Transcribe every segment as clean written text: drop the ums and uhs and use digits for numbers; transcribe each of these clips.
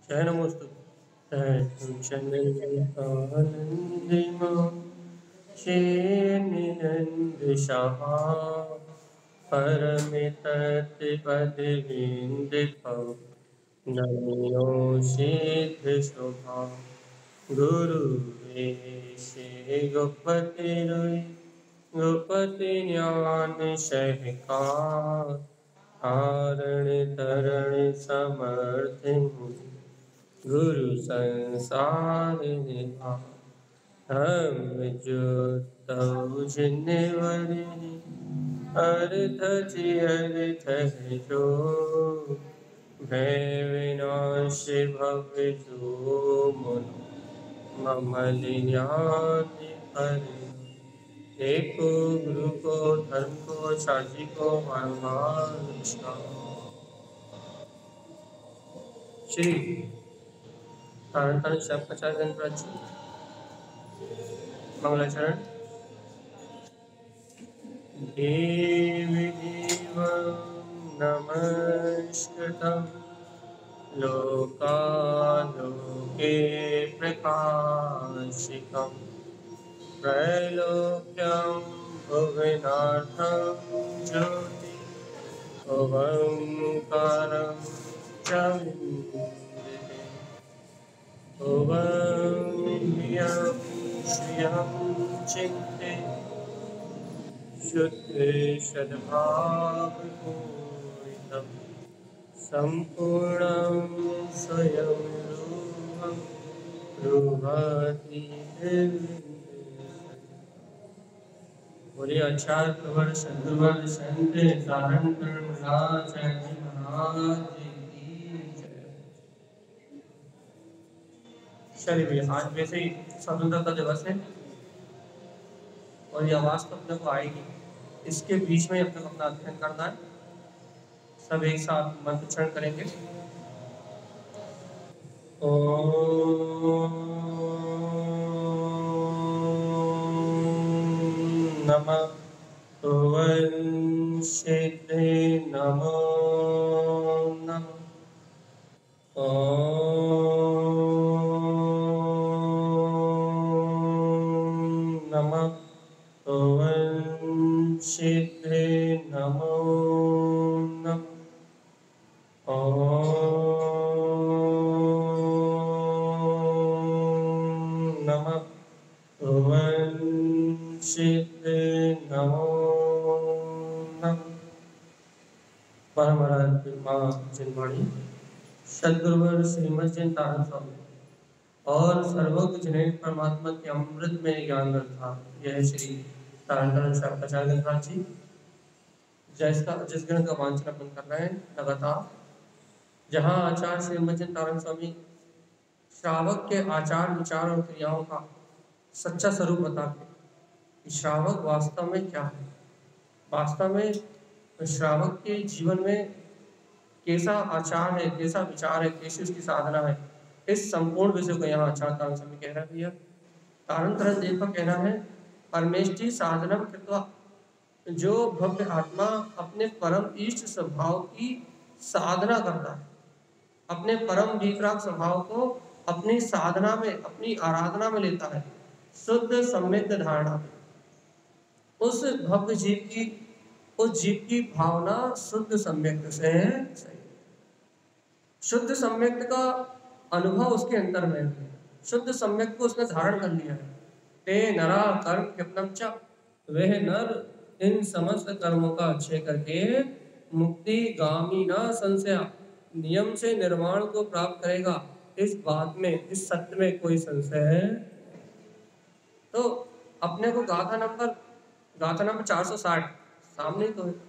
शयनमस्तु चंद्रिमा शेनिनंदशः परमितत्पदविन्दितौ नमो सिद्धशुभा गुरुवेशे गोपतिरुई गोपति ज्ञान सहकार कारण तरण समर्थ गुरु संसार निभा हम जो तव जिन्नेवरे अर्थ अर्थ है जो भय विनाश भव जो मन ममलियाति पर एको गुरु को धर्म को साजी को परमार्थ श्री तारण शब्दाचार्य मंगलाचरण देवी देवं नमस्कृतं लोकालोके प्रकाशितं त्रैलोक्यं भुवनार्थं ज्योति ओंकारं च विन्दते ॐ श्रियं चिन्ते शुद्धे सद्भावपूरितं सम्पूर्णं स्वयं रूपं रुहति बोलिए आचार्य प्रवर सद्गुरुवर संत सारण महाराज की जय। चलिए भैया, आज वैसे ही स्वतंत्रता दिवस है और ये आवाज तो अपने को आएगी, इसके बीच में अपने को अपना अध्ययन करना है। सब एक साथ मंत्र उच्चारण करेंगे। ओम नमः सिद्धे नमो नमः। नमः सिद्धे नमो नमः। नमः सिद्धे नमो नमः। परमहंस जिनवाणी सद्गुरुवर श्रीमद जैन तारण स्वामी और सर्वज्ञ जिन्हें परमात्मा के अमृत में ज्ञान था, यह श्री तारण शंकराचार्य गणराज जी जिस ग्रंथ का वांचन अपन कर रहे हैं लगातार, जहाँ आचार्य श्रीमद जैन तारण स्वामी श्रावक के आचार विचार और क्रियाओं का सच्चा स्वरूप बताते कि श्रावक वास्तव में क्या है, वास्तव में श्रावक के जीवन में कैसा आचार है, कैसा विचार है, कैसी उसकी साधना है। इस संपूर्ण विषय को यहाँ आचार्य तारण स्वामी कह रहा है। तारण तरह देव का कहना है, परमेष्टि साधनम कृत्वा, जो भव्य आत्मा अपने परम इष्ट स्वभाव की साधना करता है, अपने परम वितराग स्वभाव को अपनी साधना में, अपनी आराधना में लेता है, शुद्ध सम्यक धारणा में, उस भव्य जीव की भावना शुद्ध सम्यक से सही, शुद्ध सम्यक का अनुभव उसके अंतर में है, शुद्ध सम्यक को उसने धारण कर लिया है। ते नरा कर्म कृपणम च, वह नर इन समस्त कर्मों का अच्छे करके मुक्ति गामी न संशय, नियम से निर्वाण को प्राप्त करेगा। इस बात में, इस सत्य में कोई संशय है। तो अपने को गाथा नंबर 460 सामने तो है।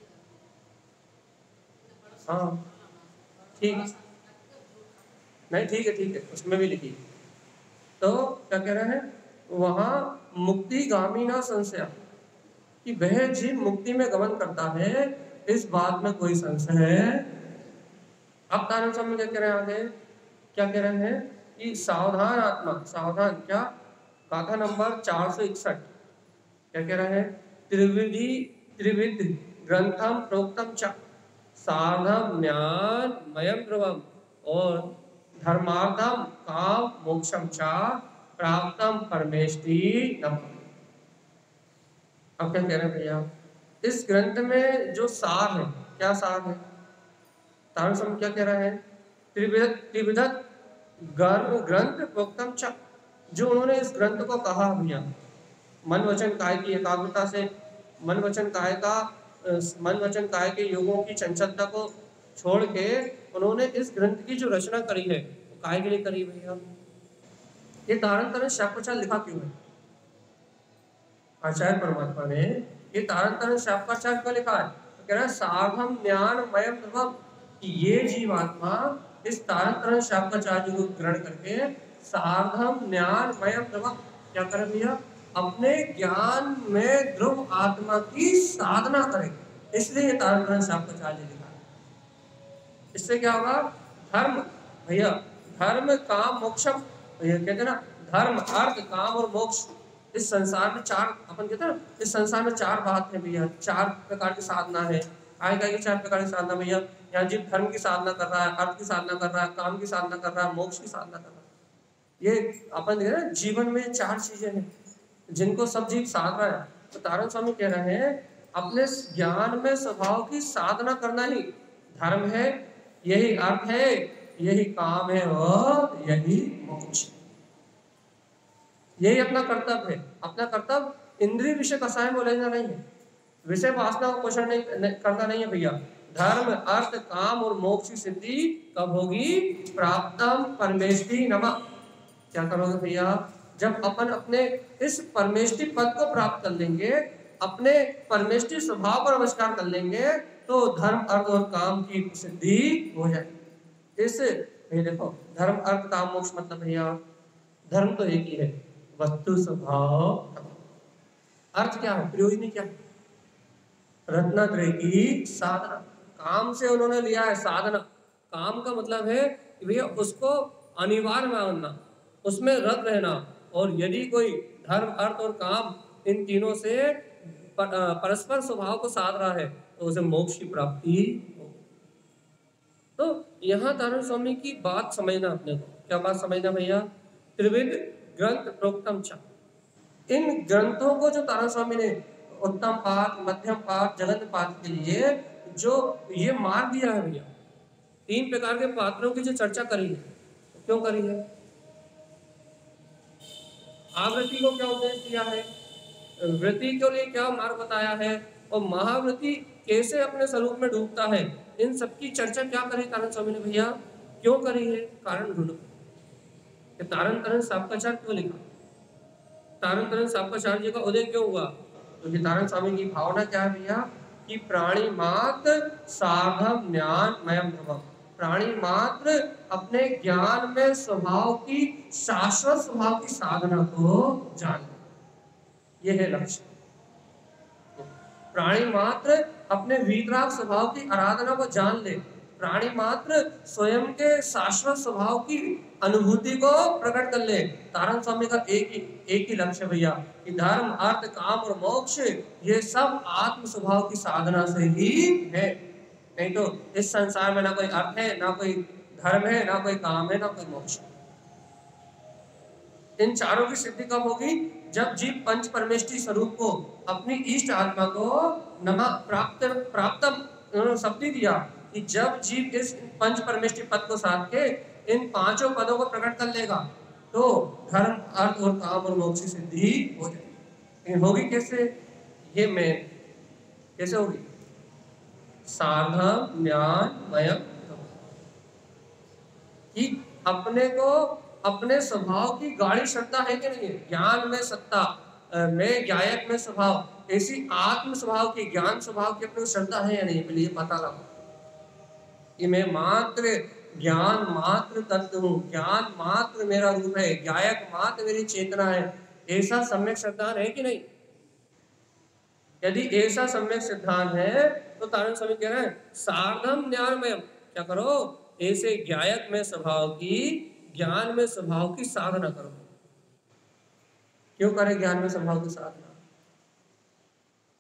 हाँ ठीक, नहीं ठीक है, उसमें भी लिखी। तो क्या कह रहे हैं वहां, मुक्ति गामी ना संशय, कि वह जीव मुक्ति में गमन करता है, इस बात में कोई संशय है। अब तारण स्वामी क्या कह रहे हैं आगे, क्या कह रहे हैं कि सावधान आत्मा, सावधान क्या, गाथा नंबर 461 क्या कह रहे हैं, त्रिविध ग्रंथम प्रोक्तम च साधम ज्ञान मयम ध्रुवम, और धर्मार्थम काम मोक्षम च प्राप्तम परमेष्टि नमः। अब क्या कह रहे हैं भैया, इस ग्रंथ में जो सार है, क्या सार है, तारण स्वामी क्या कह रहे हैं, त्रिविधत ग्रंथ प्रोक्तम च, जो उन्होंने इस ग्रंथ को कहा भैया, मन वचन काय की एकाग्रता से, मन वचन काय का मन वचन काय के योगों की चंचलता को छोड़ के उन्होंने इस ग्रंथ की जो रचना करी है वो काय के लिए करी भैया। ये तारण तारण शापचार लिखा क्यों है, आचार्य परमात्मा ने ये तारण तारण शापचार क्यों लिखा है, तो कह रहा है सार्वम ज्ञान मयम ध्रुवम, कि ये जीवात्मा इस तारण तारण शापचार को ग्रहण करके सार्वम ज्ञान मयम ध्रुवम क्या करे भैया, अपने ज्ञान में ध्रुव आत्मा की साधना करे, इसलिए ये तारण तारण शापचार लिखा है। इससे क्या होगा, धर्म भैया, धर्म काम मोक्षम भैया, कहते हैं ना धर्म अर्थ काम और मोक्ष, इस संसार में चार, अपन कहते हैं ना इस संसार में चार बात है भैया, चार प्रकार की साधना है, आएगा ये चार प्रकार की साधना भैया। यहाँ जीव धर्म की साधना कर रहा है, अर्थ की साधना कर रहा है, काम की साधना कर रहा है, मोक्ष की साधना कर रहा है। ये अपन देख रहे हैं जीवन में चार चीजें हैं जिनको सब जीव साध रहा है। तो तारण स्वामी कह रहे हैं अपने ज्ञान में स्वभाव की साधना करना ही धर्म है, यही अर्थ है, यही काम है और यही मोक्ष, यही अपना कर्तव्य है। अपना कर्तव्य इंद्रिय विषय कसाय में लेना नहीं है, विषय वासना को पोषण नहीं करना नहीं है भैया। धर्म अर्थ काम और मोक्ष की सिद्धि कब होगी, प्राप्तम परमेष्टि नमः। क्या करोगे भैया, जब अपन अपने इस परमेष्टि पद को प्राप्त कर लेंगे, अपने परमेष्टि स्वभाव पर नमस्कार कर लेंगे, तो धर्म अर्थ और काम की सिद्धि हो जाएगी। इस देखो धर्म अर्थ काम मोक्ष मतलब भैया, धर्म तो एक ही है, वस्तु स्वभाव। अर्थ क्या है, प्रयोजन क्या है, रत्नात्रय की साधना। काम से उन्होंने लिया है साधना, काम का मतलब है कि भैया उसको अनिवार्य मानना, उसमें रत रहना, और यदि कोई धर्म अर्थ और काम इन तीनों से परस्पर स्वभाव को साध रहा है तो उसे मोक्ष की प्राप्ति हो। तो यहाँ तारण स्वामी की बात समझना, अपने को क्या बात समझना भैया, त्रिविध ग्रंथ प्रोक्तम च, इन ग्रंथों को जो तारण स्वामी ने उत्तम पाठ, मध्यम पाठ, जगत पाठ के लिए जो ये मार्ग दिया है भैया, तीन प्रकार के पात्रों की जो चर्चा करी है, क्यों करी है, आवृत्ति को क्या उद्देश्य दिया है, वृत्ति के लिए क्या मार्ग बताया है, और महावृत्ति कैसे अपने स्वरूप में डूबता है, इन सबकी चर्चा क्या करी तारण स्वामी ने भैया, क्यों करी है, कारण ढूंढो। तारण तारण शापचार क्यों लिखा, तारण तारण शापचार्य जी का उदय क्यों हुआ, तो तारण स्वामी की भावना क्या है भैया, कि प्राणी मात्र साधम ज्ञान मयम ध्रुवम, प्राणी मात्र अपने ज्ञान में स्वभाव की शाश्वत स्वभाव की साधना को जान, यह है लक्ष्य। प्राणी मात्र अपने वीतराग स्वभाव की आराधना को जान ले, प्राणी मात्र स्वयं के शाश्वत स्वभाव की अनुभूति को प्रकट कर ले। तारण स्वामी का एक ही लक्ष्य भैया, कि धर्म अर्थ काम और मोक्ष ये सब आत्म स्वभाव की साधना से ही है, नहीं तो इस संसार में ना कोई अर्थ है, ना कोई धर्म है, ना कोई काम है, ना कोई मोक्ष। इन चारों की सिद्धि कब होगी, जब जीव पंच परमेष्टि स्वरूप को, अपनी इष्ट आत्मा को नमः प्राप्तम शब्द दिया, कि जब जीव इस पंच परमेष्टि पद को साध के इन पांचों पदों को प्रकट कर लेगा, तो धर्म अर्थ और काम और मोक्ष की सिद्धि हो जाएगी। होगी कैसे, ये मैं कैसे होगी, साधम ज्ञान मयम, कि अपने को अपने स्वभाव की गाढ़ी श्रद्धा है कि नहीं है, ज्ञान में सत्ता में ज्ञायक में स्वभाव, ऐसी आत्म स्वभाव की ज्ञान स्वभाव की अपने श्रद्धा है या नहीं, पहले पता लगा कि मैं मात्र ज्ञान मात्र तत्व हूँ, ज्ञान मात्र मेरा रूप है, ज्ञायक मात्र मेरी चेतना है, ऐसा सम्यक सिद्धांत है कि नहीं। यदि ऐसा सम्यक सिद्धांत है तो तारण स्वामी कह रहे हैं सार्धम ज्ञानमय, क्या करो, ऐसे ज्ञायक में स्वभाव की, ज्ञान में स्वभाव की साधना करो। क्यों करें ज्ञान में स्वभाव की साधना,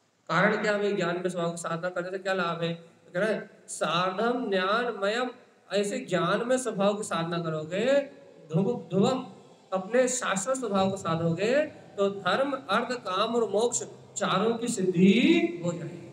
कारण क्या, हमें ज्ञान में स्वभाव की साधना करने से क्या लाभ है, तो कह रहे हैं सार्धम ज्ञानमयम ऐसे ज्ञान में स्वभाव की साधना करोगे, ध्रुवम अपने शाश्वत स्वभाव को साधोगे, तो धर्म अर्थ काम और मोक्ष चारों की सिद्धि हो जाएगी।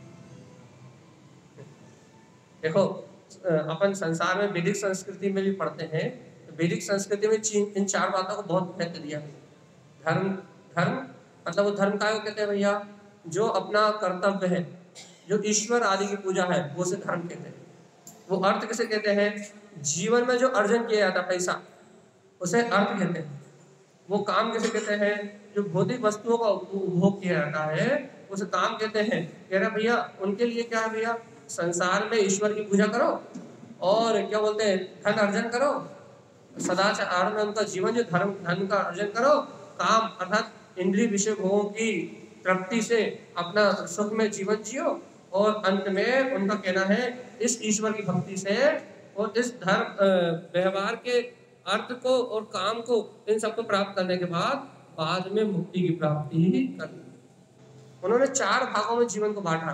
देखो अपन संसार में वैदिक संस्कृति में भी पढ़ते हैं, वैदिक संस्कृति में इन चार बातों को बहुत महत्व दिया है। धर्म, धर्म मतलब वो धर्म का कहते हैं भैया, जो अपना कर्तव्य है, जो ईश्वर आदि की पूजा है, वो से धर्म कहते हैं। वो अर्थ किसे कहते हैं, जीवन में जो अर्जन किया जाता पैसा, उसे अर्थ कहते हैं। वो काम किसे कहते हैं, जो भौतिक वस्तुओं का उपभोग किया जाता है, उसे काम कहते हैं। कह रहे भैया उनके लिए क्या है भैया, संसार में ईश्वर की पूजा करो और क्या बोलते हैं धन अर्जन करो, सदाचार में उनका जीवन जो धन का अर्जन करो, काम अर्थात इंद्रिय विषय भोगों की तृप्ति से अपना सुख में जीवन जियो, और अंत में उनका कहना है इस ईश्वर की भक्ति से और इस धर्म व्यवहार के अर्थ को और काम को, इन सबको प्राप्त करने के बाद में मुक्ति की प्राप्ति ही करनी। उन्होंने चार भागों में जीवन को बांटा।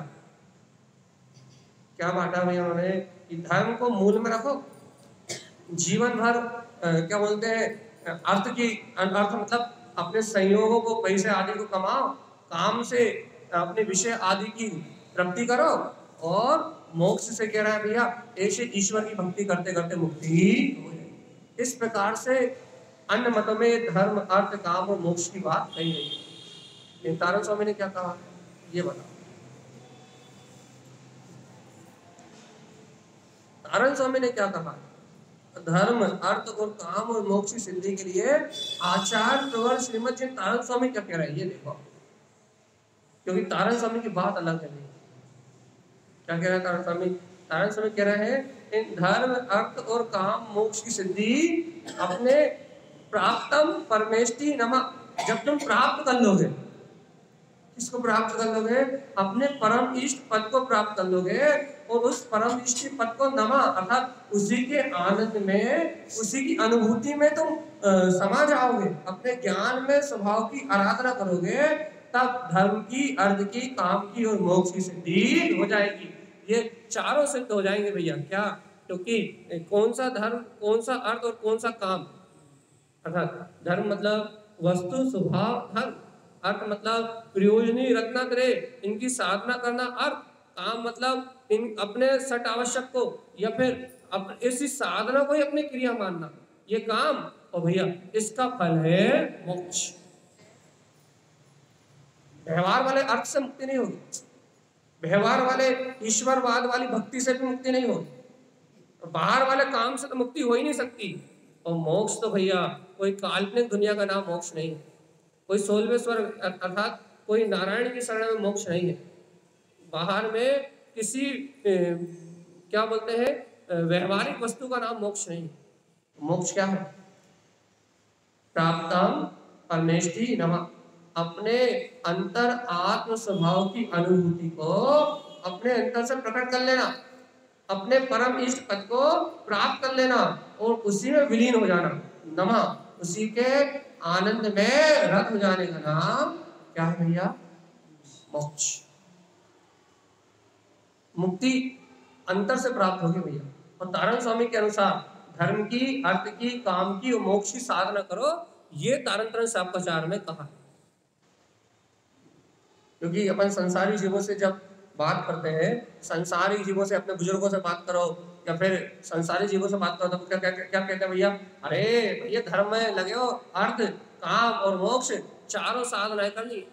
क्या बांटा भैया उन्होंने, कि धर्म को मूल में रखो, जीवन भर क्या बोलते हैं अर्थ मतलब अपने संयोगों को, पैसे आदि को कमाओ, काम से अपने विषय आदि की प्राप्ति करो, और मोक्ष से कह रहा है भैया ऐसे ईश्वर की भक्ति करते करते मुक्ति हो जाएगी। इस प्रकार से अन्य मतों में धर्म अर्थ काम और मोक्ष की बात कही गई है। तारण स्वामी ने क्या कहा ये बताओ। तारण स्वामी ने क्या कहा, धर्म अर्थ और काम और मोक्ष की सिद्धि के लिए आचार्य प्रवर श्रीमद जी तारण स्वामी क्या कह रहे हैं ये देखो, क्योंकि तारण स्वामी की बात अलग है। क्या कह रहे हैं तारण स्वामी, तारण स्वामी कह रहे हैं इन धर्म अर्थ और काम मोक्ष की सिद्धि अपने प्राप्तम परमेष्टि नमा, जब तुम प्राप्त कर लोगे, किसको प्राप्त कर लोगे, अपने परम इष्ट पद को प्राप्त कर लोगे, और उस परम इष्ट पद को नमा अर्थात उसी के आनंद में, उसी की अनुभूति में तुम समा जाओगे, अपने ज्ञान में स्वभाव की आराधना करोगे, तब धर्म की, अर्थ की, काम की और मोक्ष की सिद्धि हो जाएगी। ये चारों सिद्ध हो जाएंगे भैया। क्या, क्योंकि कौन सा धर्म, कौन सा अर्थ और कौन सा काम, अर्थात धर्म मतलब वस्तु स्वभाव धर्म, अर्थ मतलब प्रयोजनी रत्नात्रय इनकी साधना करना अर्थ, काम मतलब इन अपने सट आवश्यक को या फिर इसी साधना को ही अपनी क्रिया मानना, ये काम, और भैया इसका फल है मोक्ष। व्यवहार वाले अर्थ से मुक्ति नहीं होगी, व्यवहार वाले ईश्वरवाद वाली भक्ति से भी मुक्ति नहीं होगी, बाहर वाले काम से तो मुक्ति हो ही नहीं सकती। और मोक्ष तो भैया कोई काल्पनिक दुनिया का नाम मोक्ष नहीं है, कोई 16वें स्वर्ग अर्थात कोई नारायण की शरण में मोक्ष नहीं है। बाहर में किसी क्या बोलते हैं व्यवहारिक वस्तु का नाम मोक्ष नहीं है। मोक्ष क्या है, प्राप्तम परमेष्टि नमः, अपने अंतर आत्म स्वभाव की अनुभूति को अपने अंतर से प्रकट कर लेना, अपने परम इष्ट पद को प्राप्त कर लेना और उसी में विलीन हो जाना, नमः उसी के आनंद में रत हो जाने का नाम क्या है भैया, मोक्ष। मुक्ति अंतर से प्राप्त होगी भैया। और तारण स्वामी के अनुसार धर्म की, अर्थ की, काम की और मोक्ष की साधना करो, ये तारण शापकाचार्य में कहा है। क्योंकि अपन संसारी जीवों से जब बात करते हैं, संसारी जीवों से, अपने बुजुर्गों से बात करो या फिर संसारी जीवों से बात करो, तो क्या क्या क्या कहते हैं भैया, अरे भैया धर्म में लगे हो, अर्थ काम और मोक्ष चारों साधनाएं कर ली।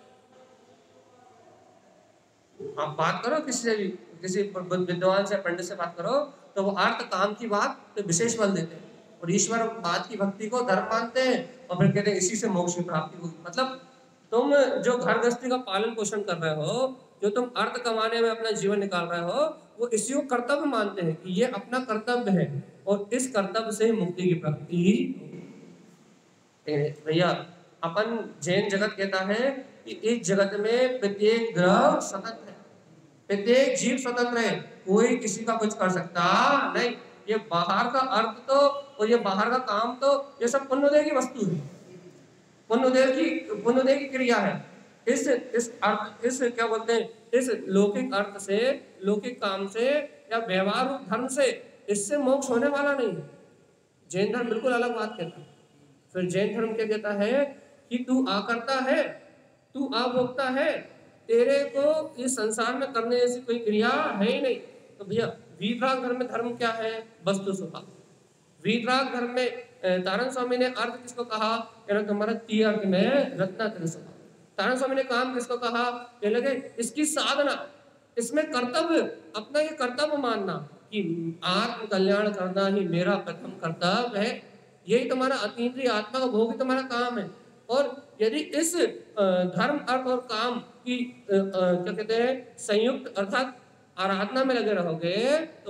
आप बात करो किसी से भी, किसी विद्वान से, पंडित से बात करो, तो वो अर्थ काम की बात तो विशेष बल देते हैं और ईश्वर बात की भक्ति को धर्म मानते हैं और फिर कहते हैं इसी से मोक्ष की प्राप्ति होगी। मतलब तुम जो घर गृहस्थी का पालन पोषण कर रहे हो, जो तुम अर्थ कमाने में अपना जीवन निकाल रहे हो, वो इसी को कर्तव्य मानते हैं कि ये अपना कर्तव्य है और इस कर्तव्य से ही मुक्ति की प्राप्ति होगी। भैया अपन जैन जगत कहता है कि इस जगत में प्रत्येक ग्रह स्वतंत्र है, प्रत्येक जीव स्वतंत्र है, कोई किसी का कुछ कर सकता नहीं। ये बाहर का अर्थ तो और ये बाहर का काम तो ये सब पुण्योदय की वस्तु है, पुण्योदय की क्रिया है। इस अर्थ, इस क्या बोलते हैं, इस लौकिक अर्थ से, लौकिक काम से या व्यवहार धर्म से इससे मोक्ष होने वाला नहीं है। जैन धर्म बिल्कुल अलग बात कहता है। फिर जैन धर्म क्या कहता है कि तू आकर्ता है, तू अभोक्ता है, तेरे को इस संसार में करने जैसी कोई क्रिया है ही नहीं। तो भैया वीतराग धर्म में धर्म क्या है? वस्तु स्वभाव। वीतराग धर्म में तारण स्वामी ने अर्थ किसको कहा? तुम्हारा ती अर्थ में रत्नाकर स्वभाव। तारण स्वामी ने काम किसको कहा? कह लगे इसकी साधना, इसमें कर्तव्य, अपना ये कर्तव्य मानना कि आत्म कल्याण करना ही मेरा प्रथम कर्तव्य है। यही तुम्हारा अतीन्द्रिय आत्मा का भोग ही तुम्हारा काम है। और यदि इस धर्म अर्थ और काम की क्या कहते हैं संयुक्त अर्थात आराधना में लगे रहोगे तो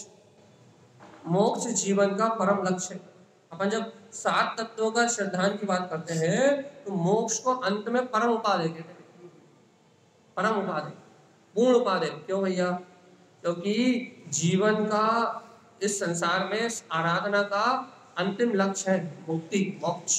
मोक्ष जीवन का परम लक्ष्य है। अपन जब 7 तत्वों का श्रद्धान की बात करते हैं तो मोक्ष को अंत में परम उपाधि कहते हैं। परम उपाधि, पूर्ण उपाधि। क्यों भैया? क्योंकि जीवन का इस संसार में आराधना का अंतिम लक्ष्य है मुक्ति, मोक्ष।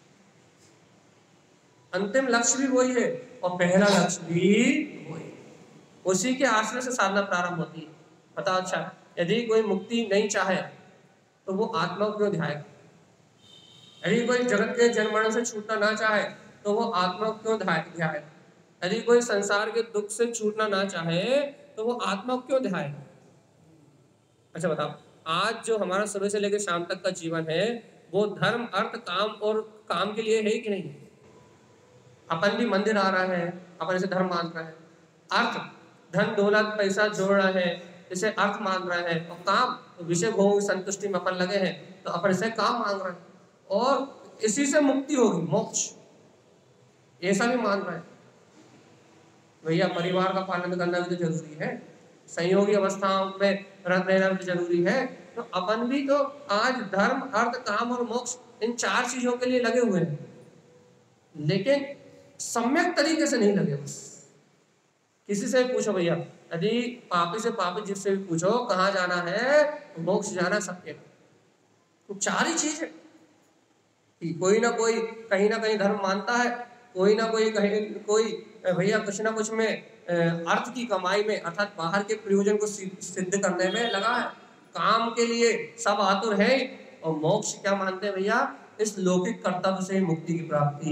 अंतिम लक्ष्य भी वही है और पहला लक्ष्य भी वही। उसी के आश्रय से साधना प्रारंभ होती है। पता? अच्छा, यदि कोई मुक्ति नहीं चाहे तो वो आत्मा को क्यों ध्याएगा? यदि कोई जगत के जन्म मरण से छूटना ना चाहे तो वो आत्मा को क्यों ध्याएगा? यदि कोई संसार के दुख से छूटना ना चाहे तो वो आत्मा को क्यों ध्याएगा? अच्छा बताओ, आज जो हमारा सुबह से लेकर शाम तक का जीवन है वो धर्म अर्थ काम और काम के लिए है कि नहीं? अपन भी मंदिर आ रहा है, अपन इसे धर्म मान रहा है। अर्थ धन दौलत पैसा जोड़ रहा है, इसे अर्थ मान रहा है। और काम विषय भोग संतुष्टि में अपन लगे हैं तो अपन इसे काम मान रहे हैं और इसी से मुक्ति होगी, मोक्ष, ऐसा भी मान रहा है। भैया परिवार का पालन करना भी तो जरूरी है, संयोगी अवस्थाओं में रहना भी जरूरी है। तो अपन भी तो आज धर्म अर्थ काम और मोक्ष इन 4 चीजों के लिए लगे हुए हैं, लेकिन सम्यक तरीके से नहीं लगे। बस किसी से भी पूछो भैया, यदि पापी से पापी जिससे भी पूछो कहाँ जाना है, तो मोक्ष जाना सबके। तो 4 ही चीज है कि कोई ना कोई कहीं ना कहीं धर्म मानता है, कोई ना कोई कहीं कोई भैया कुछ ना कुछ में अर्थ की कमाई में अर्थात बाहर के प्रयोजन को सिद्ध करने में लगा है। काम के लिए सब आतुर है और मोक्ष क्या मानते हैं भैया? इस लौकिक कर्तव्य से मुक्ति की प्राप्ति।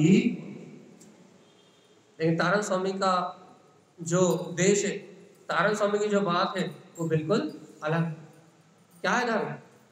लेकिन तारण स्वामी का जो उद्देश है, तारण स्वामी की जो बात है वो बिल्कुल अलग। क्या है धर्म?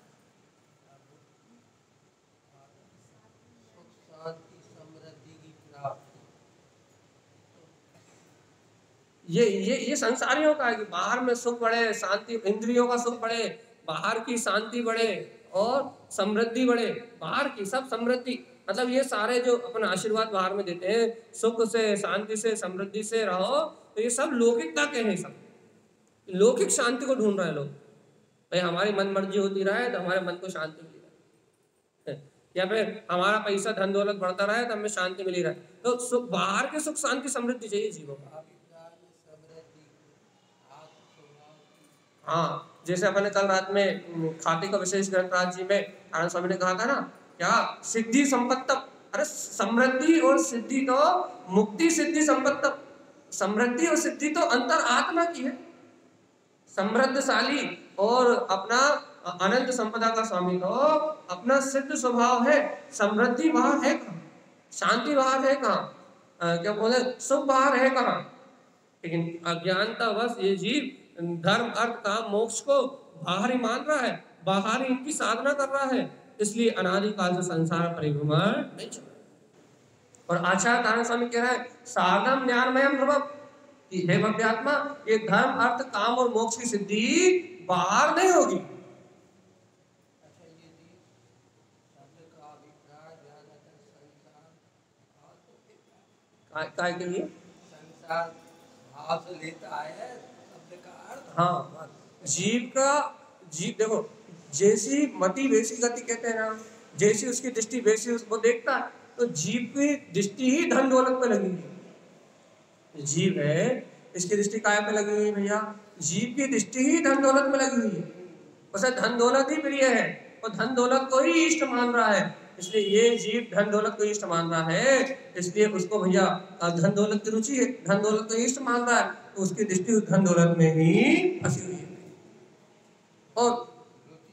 ये संसारियों का है कि बाहर में सुख बढ़े, शांति, इंद्रियों का सुख बढ़े, बाहर की शांति बढ़े और समृद्धि बढ़े। बाहर की सब समृद्धि मतलब ये सारे जो अपन आशीर्वाद बाहर में देते हैं, सुख से, शांति से, समृद्धि से रहो, तो ये सब लौकिकता के हैं। सब लौकिक शांति को ढूंढ रहे हैं लोग। भाई हमारी मन मर्जी होती रहे तो हमारे मन को शांति मिली रहे, या फिर हमारा पैसा धन दौलत बढ़ता रहे तो हमें शांति मिली रहे। तो सुख, बाहर के सुख शांति समृद्धि चाहिए जीवों को। हाँ, जैसे अपन ने कल रात में खाते का विशेष ग्रंथराज जी में आनंद स्वामी ने कहा था ना, क्या सिद्धि संपत्तम। अरे समृद्धि और सिद्धि तो मुक्ति सिद्धि संपत्तम, समृद्धि और सिद्धि तो अंतर आत्मा की है। समृद्धशाली और अपना अनंत संपदा का स्वामी तो अपना सिद्ध स्वभाव है। समृद्धि वहां है कहाँ? शांति बाहर है कहाँ? क्या बोले, सुख बाहर है कहाँ? लेकिन अज्ञानता बस ये जीव धर्म अर्थ काम मोक्ष को बाहर ही मान रहा है, बाहर ही इनकी साधना कर रहा है, इसलिए अनादिकाल से संसार परिभ्रमण नहीं चल रहा। और आचार्य तारण स्वामी कह रहा है साधनम ज्ञानमयम ध्रुवम, कि हे भव्यात्मा, ये धर्म अर्थ काम और मोक्ष की सिद्धि बाहर नहीं होगी। काय के लिए? संसार भाव से लेता है शब्द का अर्थ। हाँ, जीव देखो, जैसी मति वैसी गति कहते हैं ना, जैसी उसकी दृष्टि वैसी उसको देखता है। तो जीव की दृष्टि ही धन दौलत पे लगी हुई है। जीव है, इसकी दृष्टि काय पे लगी हुई है भैया? जीव की दृष्टि ही धन दौलत में लगी हुई है। उसे धन दौलत ही प्रिय है और धन दौलत को ही इष्ट मान रहा है। इसलिए ये जीव धन दौलत को इष्ट मान रहा है, इसलिए उसको भैया धन दौलत की रुचि है, धन दौलत को इष्ट मान रहा है, तो उसकी दृष्टि उस धन दौलत में ही फंसी हुई है। और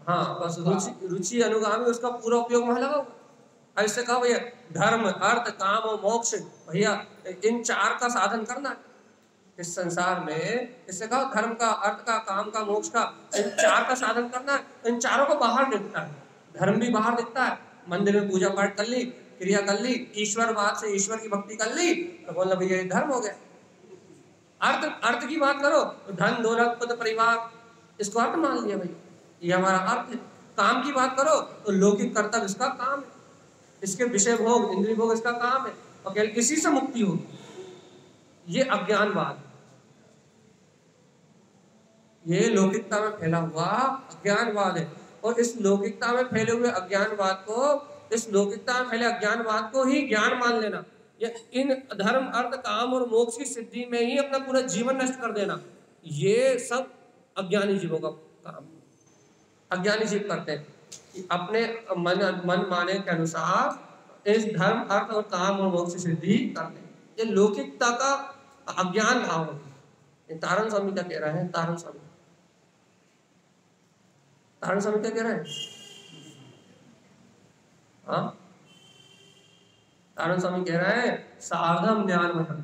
हाँ बस रुचि अनुगामी उसका पूरा उपयोग वहां लगा हुआ। ऐसे कहा भैया धर्म अर्थ काम और मोक्ष, भैया इन चार का साधन करना है इस संसार में। इससे कहा धर्म का, अर्थ का, काम का, मोक्ष का, इन चार का साधन करना है। इन चारों को बाहर दिखता है, धर्म भी बाहर दिखता है। मंदिर में पूजा पाठ कर ली, क्रिया कर ली, ईश्वर बात से ईश्वर की भक्ति कर ली तो बोलना भैया ये धर्म हो गया। अर्थ की बात करो तो धन दौलत पद परिवार, इसको अर्थ मान लिया भाई, ये हमारा अर्थ है। काम की बात करो तो लौकिक कर्तव्य इसका काम है, इसके विषय भोग इंद्रिय भोग इसका काम है, और केवल इसी से मुक्ति होगी। ये अज्ञानवाद, ये लौकिकता में फैला हुआ अज्ञानवाद है। और इस लौकिकता में फैले हुए अज्ञानवाद को, इस लौकिकता में फैले अज्ञानवाद को ही ज्ञान मान लेना, या इन धर्म अर्थ काम और मोक्ष की सिद्धि में ही अपना पूरा जीवन नष्ट कर देना, ये सब अज्ञानी जीवों का काम। अज्ञानी जीव करते हैं कि अपने मन माने के अनुसार इस धर्म अर्थ और काम और मोक्ष की सिद्धि करते हैं। ये लौकिकता का अज्ञान भाव है। तारण स्वामी क्या कह रहा है? तारण स्वामी क्या कह रहा है? हाँ, तारण स्वामी कह रहा है सार्धम ज्ञान में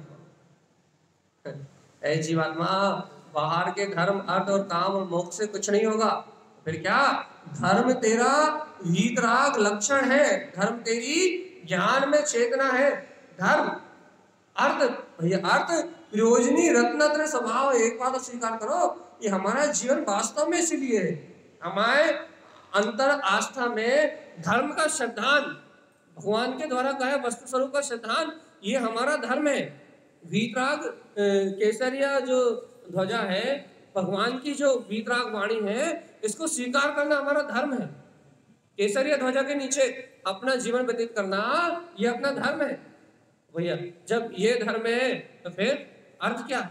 ऐ जीवात्मा, बाहर के धर्म अर्थ और काम और मोक्ष से कुछ नहीं होगा। फिर क्या? धर्म तेरा वीतराग लक्षण है, धर्म तेरी ज्ञान में चेतना है। धर्म अर्थ, भैया अर्थ प्रयोजनी रत्नत्र स्वभाव। एक बात स्वीकार करो, ये हमारा जीवन वास्तव में इसीलिए है। हमारे अंतर आस्था में धर्म का सिद्धांत, भगवान के द्वारा कहा वस्तु स्वरूप का सिद्धांत, ये हमारा धर्म है। वीतराग केसरिया जो ध्वजा है, भगवान की जो वीतराग वाणी है, इसको स्वीकार करना हमारा धर्म है। केसरिया ध्वजा के नीचे अपना जीवन व्यतीत करना, ये अपना धर्म है। भैया जब ये धर्म है तो फिर अर्थ क्या है?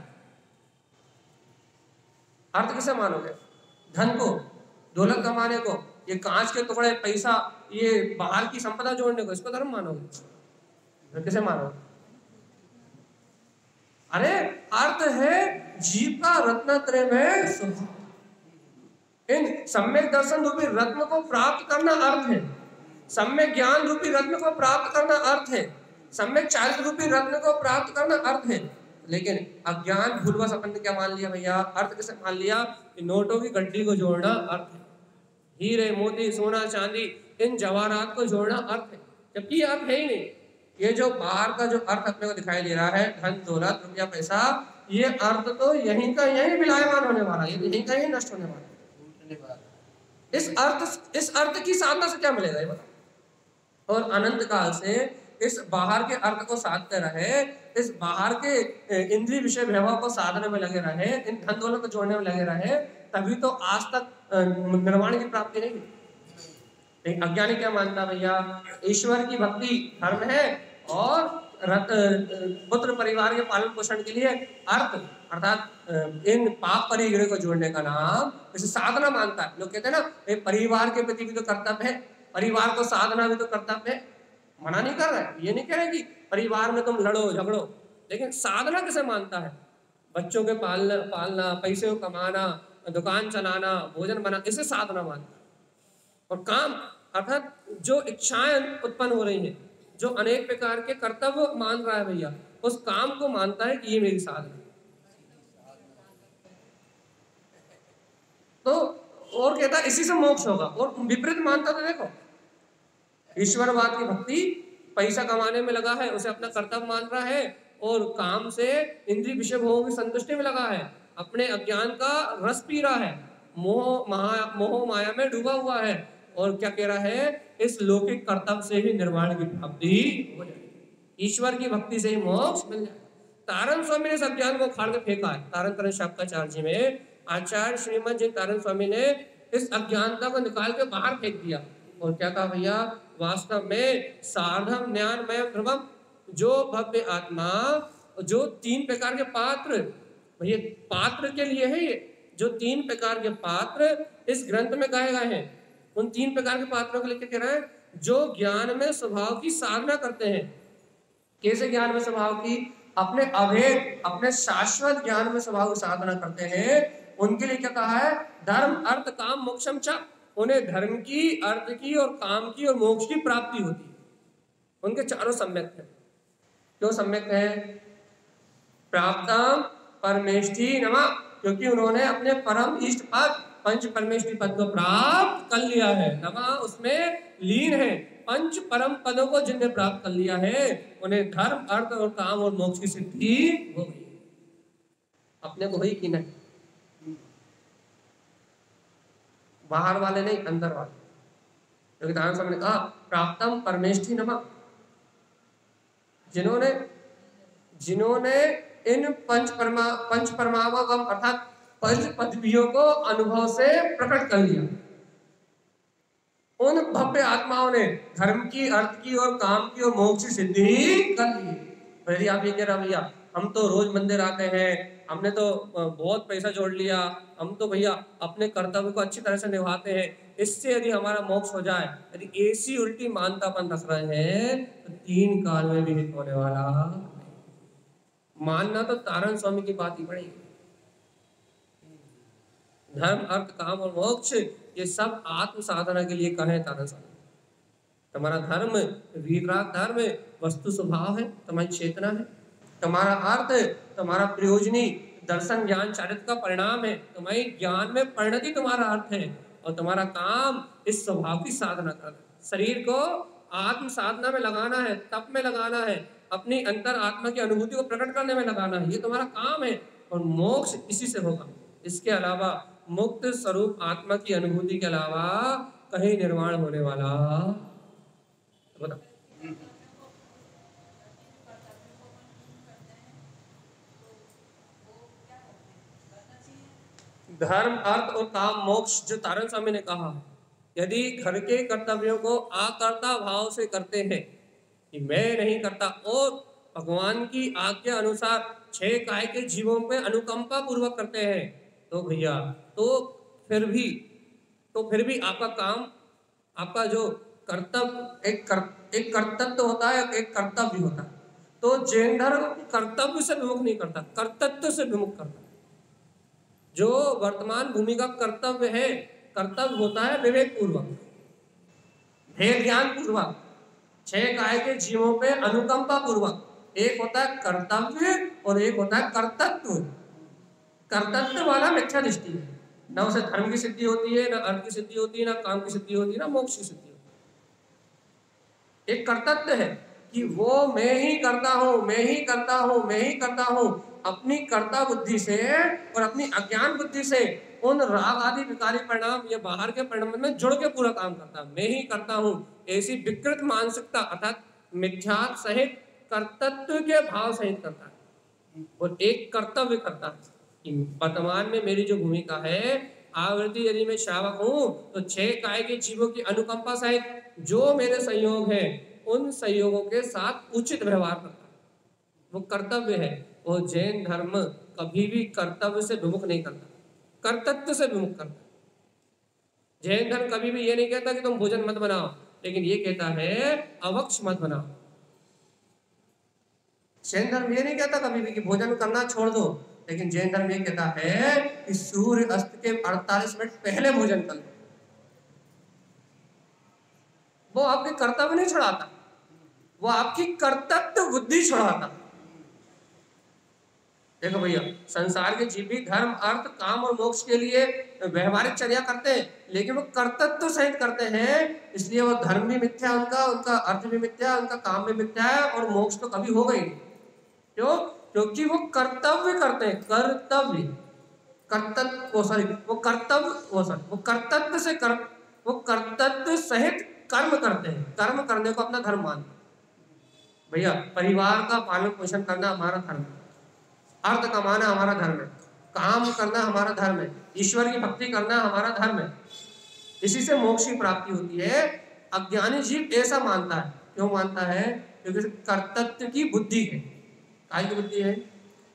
अर्थ किसे मानोगे? धन को, दौलत कमाने को, ये कांच के टुकड़े, पैसा, ये बाहर की संपदा जोड़ने को, इसको धर्म मानोगे? फिर किसे मानोगे? अरे अर्थ है जीव का रत्नत्रय में स्वभाव। इन सम्यक दर्शन रूपी रत्न को प्राप्त करना अर्थ है, सम्यक ज्ञान रूपी रत्न को प्राप्त करना अर्थ है, सम्यक चारित्र रूपी रत्न को प्राप्त करना अर्थ है। लेकिन अज्ञान भूलवश अपन ने क्या मान लिया भैया? अर्थ किसे मान लिया? कि नोटों की गड्डी को जोड़ना अर्थ है, हीरे मोती सोना चांदी इन जवाहरात को जोड़ना अर्थ है, जबकि ये अर्थ है ही नहीं। ये जो बाहर का जो अर्थ अपने को दिखाई दे रहा है, धन दौलत रुपया पैसा, ये अर्थ तो यहीं का यहीं विलायमान होने वाला है, यहीं का यहीं नष्ट होने वाला है। इस अर्थ की साधना से क्या मिलेगा ये बताओ? और अनंत काल से इस बाहर के अर्थ को साधते रहे, इस बाहर के इंद्रिय विषय वैभव को साधने में लगे रहे, इन धन दौलत को जोड़ने में लगे रहे, तभी तो आज तक निर्वाण की प्राप्ति नहीं हुई। लेकिन अज्ञानी क्या मानता भैया? ईश्वर की भक्ति धर्म है, और पुत्र परिवार के पालन पोषण के लिए अर्थ अर्थात इन पाप परिग्रह को जोड़ने का नाम इसे साधना मानता है। लोग कहते हैं ना, परिवार के प्रति भी तो कर्तव्य है, परिवार को साधना भी तो कर्तव्य है। मना नहीं कर रहा है, ये नहीं कह रहे कि परिवार में तुम लड़ो झगड़ो, लेकिन साधना किसे मानता है? बच्चों के पालना, पैसे को कमाना, दुकान चलाना, भोजन बनाना, इसे साधना मानता है। और काम अर्थात जो इच्छाएं उत्पन्न हो रही हैं, जो अनेक प्रकार के कर्तव्य मान रहा है भैया, उस काम को मानता है कि ये मेरी साधना। तो और कहता है इसी से मोक्ष होगा। और विपरीत मानता तो देखो, ईश्वरवाद की भक्ति पैसा कमाने में लगा है, उसे अपना कर्तव्य मान रहा है, और काम से इंद्रिय विषय भोगों की संतुष्टि में लगा है, अपने अज्ञान का रस पी रहा है, मोह माया में डूबा हुआ है, और क्या कह रहा है? इस लौकिक कर्तव्य से ही निर्वाण की प्राप्ति हो जाएगी, ईश्वर की भक्ति से ही मोक्ष मिल जाए। तारण स्वामी ने इस अज्ञान को उखाड़ के फेंका है। तारण तरण शाक्ताचार्य में आचार्य श्रीमद जी तारण स्वामी ने इस अज्ञानता को निकाल के बाहर फेंक दिया, और क्या कहा भैया? वास्तव में सार्धम ज्ञानमय ध्रुवम, जो भव्य आत्मा, जो तीन प्रकार के पात्र, भैया पात्र के लिए है ये, जो तीन प्रकार के पात्र इस ग्रंथ में कहे गए हैं, उन तीन प्रकार के पात्रों को लेकर कह रहा है, जो ज्ञान में स्वभाव की साधना करते हैं। कैसे ज्ञान में स्वभाव की? अपने अभेद, अपने शाश्वत ज्ञान में स्वभाव की साधना करते हैं, उनके लिए क्या कहा है? धर्म अर्थ काम मोक्षम च, उन्हें धर्म की, अर्थ की और काम की और मोक्ष की प्राप्ति होती है। उनके चारों सम्यक है। क्यों सम्यक है? प्राप्तम परमेष्टि नमः, क्योंकि उन्होंने अपने परम इष्ट पद पंच परमेष्टि पद को प्राप्त कर लिया है। नमः उसमें लीन है। पंच परम पदों को जिनने प्राप्त कर लिया है उन्हें धर्म, अर्थ और काम और मोक्ष की सिद्धि हो गई। अपने को हुई कि नहीं? बाहर वाले नहीं, अंदर वाले। क्योंकि दान स्वामी ने कहा प्राप्तम परमेष्टि नमः, जिन्होंने इन पंच परमावम अर्थात पंच पदवियों को अनुभव से प्रकट कर लिया, उन भव्य आत्माओं ने धर्म की, अर्थ की और काम की और मोक्ष की सिद्धि कर ली। यदि आप ये कह रहे भैया हम तो रोज मंदिर आते हैं, हमने तो बहुत पैसा जोड़ लिया, हम तो भैया अपने कर्तव्य को अच्छी तरह से निभाते हैं, इससे यदि हमारा मोक्ष हो जाए, यदि ऐसी उल्टी मानतापन रख रहे हैं तो 3 काल में भी हित होने वाला नहीं। मानना तो तारण स्वामी की बात ही पड़ेगी। धर्म, अर्थ, काम और मोक्ष ये सब आत्म साधना के लिए कहे तारण स्वामी। तुम्हारा धर्म वीतराग धर्म वस्तु स्वभाव है, तुम्हारी चेतना है। तुम्हारा अर्थ तुम्हारा प्रयोजनी दर्शन ज्ञान चारित्र का परिणाम है, तुम्हारी ज्ञान में परिणति तुम्हारा अर्थ है। और तुम्हारा काम इस स्वभाव की साधना करना, शरीर को आत्म साधना में लगाना है, तप में लगाना है, अपनी अंतर आत्मा की अनुभूति को प्रकट करने में लगाना है, ये तुम्हारा काम है। और मोक्ष इसी से होगा। इसके अलावा मुक्त स्वरूप आत्मा की अनुभूति के अलावा कहीं निर्वाण होने वाला बता। धर्म, अर्थ और काम, मोक्ष जो तारण स्वामी ने कहा, यदि घर के कर्तव्यों को आकर्ता भाव से करते हैं कि मैं नहीं करता और भगवान की आज्ञा अनुसार 6 काय के जीवों पे अनुकंपा पूर्वक करते हैं तो भैया तो फिर भी आपका काम, आपका जो कर्तव्य एक कर्तव्य होता है, एक कर्तव्य होता है। तो जैन धर्म कर्तव्य से विमुख नहीं करता, कर्तव्य से विमुख करता। जो वर्तमान भूमि का कर्तव्य है, कर्तव्य होता है विवेक पूर्वक, भेद ज्ञान पूर्वक, 6 काय के जीवों पे अनुकंपा पूर्वक। एक होता है कर्तव्य और एक होता है कर्तव्य। कर्तव्य वाला मिथ्या दृष्टि है, ना उसे धर्म की सिद्धि होती है, ना अर्थ की सिद्धि होती है, ना काम की सिद्धि होती है, ना मोक्ष की सिद्धि होती है। एक कर्तव्य है कि वो मैं ही करता हूं, मैं ही करता हूं, मैं ही करता हूं, अपनी कर्ता बुद्धि से और अपनी अज्ञान बुद्धि से उन राग आदि विकारी परिणाम या बाहर के परिणाम में जुड़ के पूरा काम करता है। मैं ही करता हूं, ऐसी विकृत मानसिकता अर्थात मिथ्या सहित कर्तव्य के भाव सहित करता है। और एक कर्तव्य करता है कि वर्तमान में मेरी जो भूमिका है, आवृत्ति यदि मैं श्रावक हूं तो 6 काय के जीवों की अनुकंपा सहित जो मेरे संयोग है उन संयोगों के साथ उचित व्यवहार करता है, वो कर्तव्य है। वो जैन धर्म कभी भी कर्तव्य से विमुख नहीं करता, कर्तव्य से विमुख करता। जैन धर्म कभी भी ये नहीं कहता कि तुम भोजन मत बनाओ, लेकिन ये कहता है अवक्ष मत बनाओ। जैन धर्म ये नहीं कहता कभी भी कि भोजन करना छोड़ दो, लेकिन जैन धर्म ये कहता है कि सूर्य अस्त के 48 मिनट पहले भोजन कर लो। वो आपके कर्तव्य नहीं छुड़ाता, वो आपकी कर्तव्य बुद्धि छुड़ाता। देखो भैया, संसार के जीव भी धर्म, अर्थ, काम और मोक्ष के लिए व्यवहारिक चर्या करते हैं, लेकिन वो कर्तव्य सहित करते हैं। इसलिए वो धर्म भी मिथ्या, उनका अर्थ भी मिथ्या, उनका काम भी मिथ्या है, और मोक्ष तो कभी होगा ही नहीं। क्यों? क्योंकि वो कर्तव्य करते हैं, वो कर्तव्य सहित कर्म करते हैं। कर्म करने को अपना धर्म मानते हैं। भैया परिवार का पालन पोषण करना हमारा धर्म है, अर्थ कमाना हमारा धर्म है, काम करना हमारा धर्म है, ईश्वर की भक्ति करना हमारा धर्म है। इसी से मोक्ष की प्राप्ति होती है। अज्ञानी जीव ऐसा मानता है। क्यों मानता है? क्योंकि कर्तव्य की बुद्धि है। काय की बुद्धि है?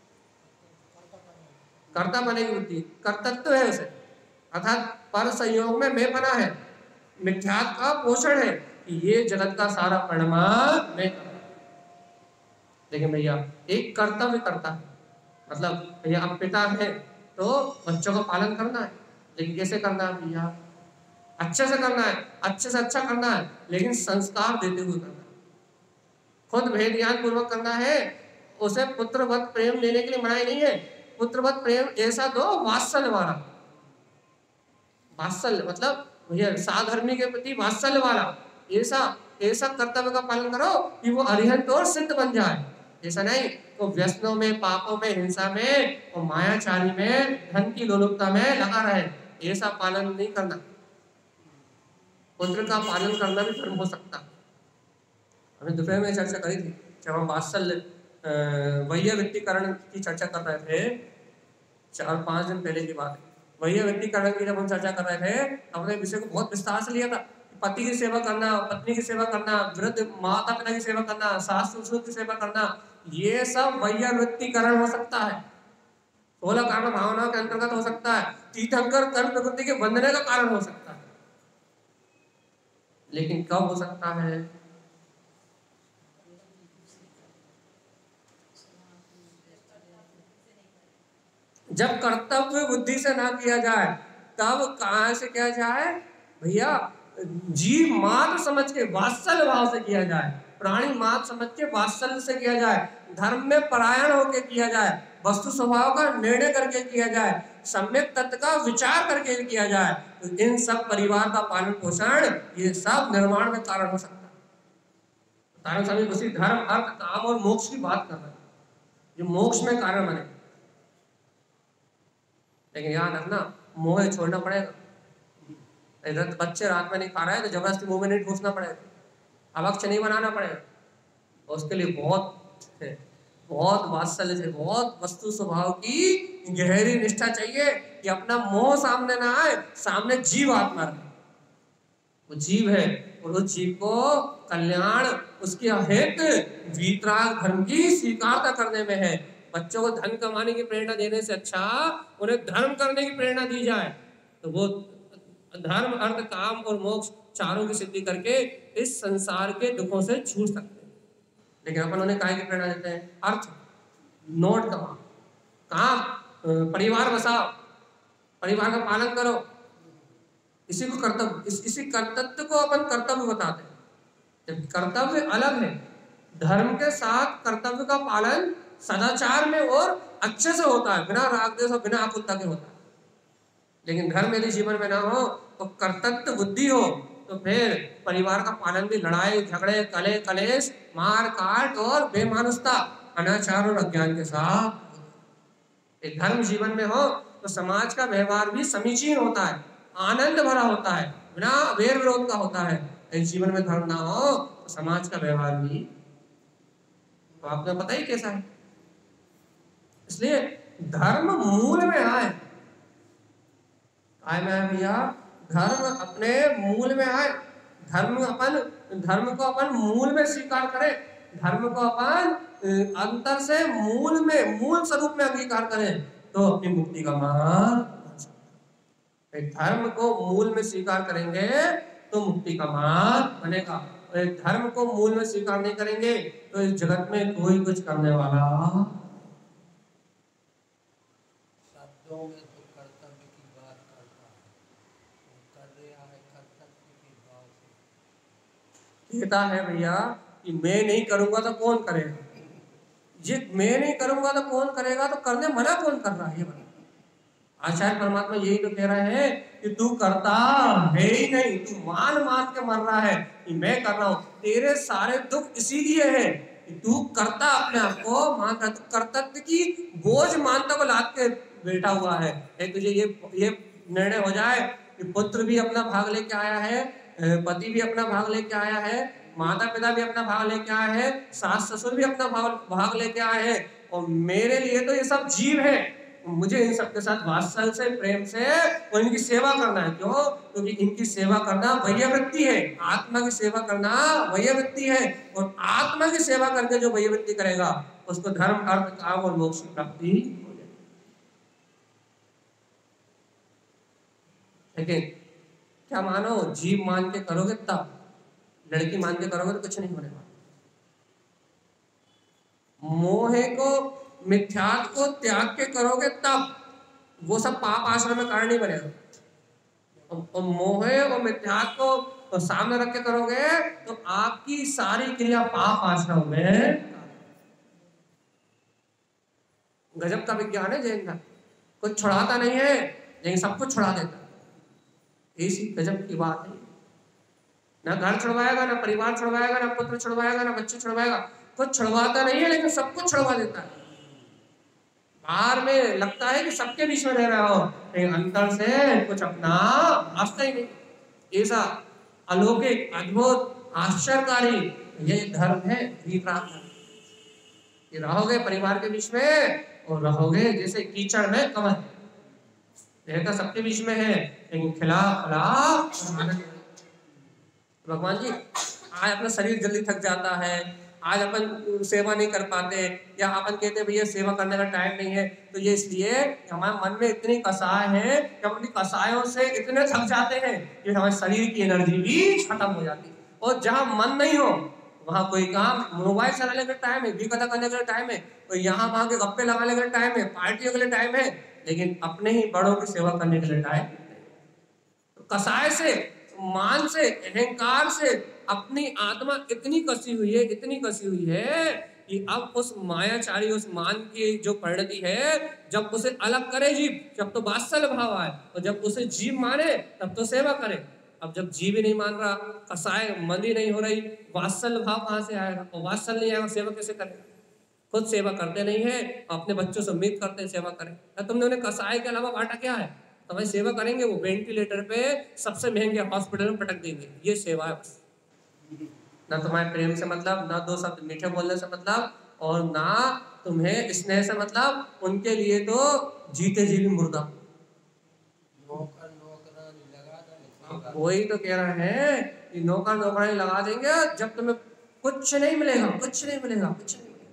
कर्ता बने की बुद्धि, कर्तव्य है उसे, अर्थात पर संयोग में मैं बना है, मिथ्यात्व का पोषण है कि ये जगत का सारा परिणाम मैं कर। लेकिन भैया एक कर्तव्य करता है, मतलब भैया आप पिता हैं तो बच्चों का पालन करना है, लेकिन कैसे करना है भैया? अच्छे से करना है, अच्छे से अच्छा करना है, लेकिन संस्कार देते हुए करना है। खुद भेद ज्ञान पूर्वक करना है। उसे पुत्रवत प्रेम देने के लिए मनाही नहीं है। पुत्रवत प्रेम ऐसा दो वात्सल्य वाला, वात्सल्य मतलब भैया साधर्मी के प्रति वात्सल्य वाला, ऐसा ऐसा कर्तव्य का पालन करो कि वो अरिहंत और सिद्ध बन जाए। ऐसा नहीं तो व्यसनों में, पापों में, हिंसा में और मायाचारी में, धन की लोलुपता में लगा रहे, ऐसा पालन नहीं करना। पुत्र का पालन करना भी धर्म हो सकता। हमने दोपहर में चर्चा करी थी जब हम वात्सल्य वह्य व्यक्तिकरण की चर्चा कर रहे थे, 4-5 दिन पहले की बात है। वह्य व्यक्तिकरण की जब हम चर्चा कर रहे थे हमने विषय को बहुत विस्तार से लिया था। पति की सेवा करना, पत्नी की सेवा करना, वृद्ध माता पिता की सेवा करना, सास ससुर की सेवा करना, ये सब वह्य व्यक्तिकरण हो सकता है। 16 कारण भावनाओं के अंतर्गत हो सकता है। तीर्थंकर कर्म प्रकृति के बंधने का कारण हो सकता है। लेकिन कब हो सकता है? जब कर्तव्य बुद्धि से ना किया जाए, तब कहां से किया जाए भैया? जीव मात्र समझ के वात्सल्य भाव से किया जाए, प्राणी मात्र समझ के वात्सल्य से किया जाए, धर्म में परायण होकर किया जाए, वस्तु स्वभाव का निर्णय करके किया जाए, सम्यक तत्व का विचार करके किया जाए। तो इन सब परिवार का पालन पोषण, ये सब निर्माण में कारण हो सकता है। स्वामी उसी धर्म, अर्थ, काम और मोक्ष की बात कर रहे हैं, जो मोक्ष में कारण बने। लेकिन याद रखना, मोह छोड़ना पड़ेगा। बच्चे रात में नहीं खा रहे हैं तो जबरदस्ती मुंह में नहीं ठूसना पड़ेगा, अवक्ष नहीं बनाना पड़ेगा। उसके लिए बहुत वात्सल्य से, बहुत वस्तु स्वभाव की गहरी निष्ठा चाहिए कि अपना मोह सामने ना आए, सामने जीव आत्मा रहे। वो जीव है और उस जीव को कल्याण, उसके हित वीतराग धर्म की स्वीकारता करने में है। बच्चों को धन कमाने की प्रेरणा देने से अच्छा उन्हें धर्म करने की प्रेरणा दी जाए, तो वो धर्म, अर्थ, काम और मोक्ष चारों की सिद्धि करके इस संसार के दुखों से छूट सकते हैं। लेकिन अपन उन्हें काय की प्रेरणा देते हैं? अर्थ, नोट कमाओ, काम, परिवार बसाओ, परिवार का पालन करो, इसी को कर्तव्य, इसी कर्तव्य को अपन कर्तव्य बताते हैं। जब कर्तव्य अलग है, धर्म के साथ कर्तव्य का पालन सदाचार में और अच्छे से होता है, बिना राग द्वेष और बिना आकुलता के होता है। लेकिन धर्म यदि जीवन में ना हो तो कर्तव्य बुद्धि हो, तो फिर परिवार का पालन भी लड़ाई झगड़े, कले कलेश, मार काट और बेमानुसता, अनाचार और अज्ञान के साथ। एक धर्म जीवन में हो तो समाज का व्यवहार भी समीचीन होता है, आनंद भरा होता है, बिना वेर विरोध का होता है। एक जीवन में धर्म ना हो तो समाज का व्यवहार भी तो आपको पता ही कैसा है। इसलिए धर्म मूल में आए, आए में भैया, धर्म अपने मूल में आए, धर्म को अपन मूल में स्वीकार करें, धर्म को अपन अंतर से मूल में, मूल स्वरूप में अंगीकार करें, तो अपनी मुक्ति का मार्ग बन सकता है। धर्म को मूल में स्वीकार करेंगे तो मुक्ति का मार्ग बनेगा। धर्म को मूल में स्वीकार नहीं करेंगे तो इस जगत में कोई कुछ करने वाला। शब्दों में तो कर्तव्य की बात करता है, कर रहा है कर्तव्य की बात। कहता है भैया कि मैं नहीं करूंगा तो कौन करेगा? ये मैं नहीं करूंगा तो कौन करेगा, तो करने मना कौन कर रहा है? ये बता। आचार्य परमात्मा यही तो कह रहे हैं कि तू करता है ही नहीं, तू मान मान के मर रहा है कि मैं कर रहा हूं। तेरे सारे दुख इसीलिए है कि तू करता अपने आप को मानता, तू कर्तव्य की बोझ मानता को लाद के बैठा हुआ है। तुझे ये निर्णय हो जाए कि पुत्र भी अपना भाग लेके आया है, पति भी अपना भाग लेके आया है, माता पिता भी अपना भाग लेके आए हैं, सास ससुर भी अपना भाग लेके आए हैं, और मेरे लिए तो ये सब जीव है, मुझे इन सबके साथ वात्सल्य से, प्रेम से और इनकी सेवा करना है। क्यों? क्योंकि इनकी सेवा करना वह्य वृत्ति है, आत्मा की सेवा करना वह्य वृत्ति है, और आत्मा की सेवा करके जो वह्य वृत्ति करेगा उसको धर्म, अर्थ, काम और मोक्ष की प्राप्ति हो जाएगी। लेकिन क्या मानो, जीव मान के करोगे तब, लड़की मान के करोगे तो कुछ नहीं होने वाला। मोहे को, मिथ्यात्व को त्याग के करोगे तब वो सब पाप आश्रम में कारण नहीं बनेगा। और मोह और मिथ्यात्व को सामने रख के करोगे तो आपकी सारी क्रिया पाप आश्रम में। गजब का विज्ञान है जैन का, कुछ छुड़ाता नहीं है लेकिन सब कुछ छुड़ा देता है। ऐसी गजब की बात है। ना घर छुड़वाएगा, ना परिवार छुड़वाएगा, ना पुत्र छुड़वाएगा, ना बच्चे छुड़वाएगा, कुछ छुड़वाता नहीं है लेकिन सब कुछ छुड़वा देता है। बाहर में लगता है कि सबके बीच में रह रहा हो लेकिन अंतर से कुछ अपना रास्ता ही नहीं। ऐसा अलौकिक, अद्भुत, आश्चर्यकारी ये धर्म है विप्राप्त। ये रहोगे परिवार के बीच में और रहोगे जैसे कीचड़ में कमल, रहता सबके बीच में है लेकिन खिला खिला। भगवान जी आज अपना शरीर जल्दी थक जाता है, आज अपन सेवा नहीं कर पाते, या अपन कहते हैं भैया सेवा करने का टाइम नहीं है, तो ये इसलिए हमारे मन में इतनी कसाय है कि हम अपनी कसायों से इतने थक जाते हैं कि हमारे शरीर की एनर्जी भी खत्म हो जाती है। और जहाँ मन नहीं हो वहाँ कोई काम, मोबाइल चलाने का टाइम है, भी कथा करने का टाइम है, और यहाँ वहाँ के गप्पे लगाने का टाइम है, पार्टियों के लिए टाइम है, लेकिन अपने ही बड़ों की सेवा करने के लिए टाइम। तो कसाय से, मान से, अहंकार से अपनी आत्मा इतनी कसी हुई है, इतनी कसी हुई है कि अब उस मायाचारी, उस मान की जो परिणति है, जब उसे अलग करे जीव, जब तो वात्सल्य भाव आए, और जब उसे जीव माने तब तो सेवा करे। अब जब जीव ही नहीं मान रहा, कसाय मंदी नहीं हो रही, वात्सल्य भाव कहाँ से आएगा? और वात्सल्य नहीं आएगा सेवा कैसे करेगा? खुद सेवा करते नहीं है, अपने बच्चों से उम्मीद करते हैं सेवा करें। तुमने उन्हें कसाय के अलावा बांटा क्या है? तुम्हारी सेवा करेंगे वो वेंटिलेटर पे सबसे महंगे हॉस्पिटल में पटक देंगे, ये सेवा है बस। ना तुम्हारे प्रेम से मतलब, ना दो शब्द मीठे बोलने से मतलब, और ना तुम्हें स्नेह से मतलब। उनके लिए तो जीते जी भी मुर्दा। वही तो कह रहे हैं कि नौकर नौकरानी लगा देंगे जब तुम्हें कुछ नहीं मिलेगा, कुछ नहीं मिलेगा, कुछ नहीं मिलेगा।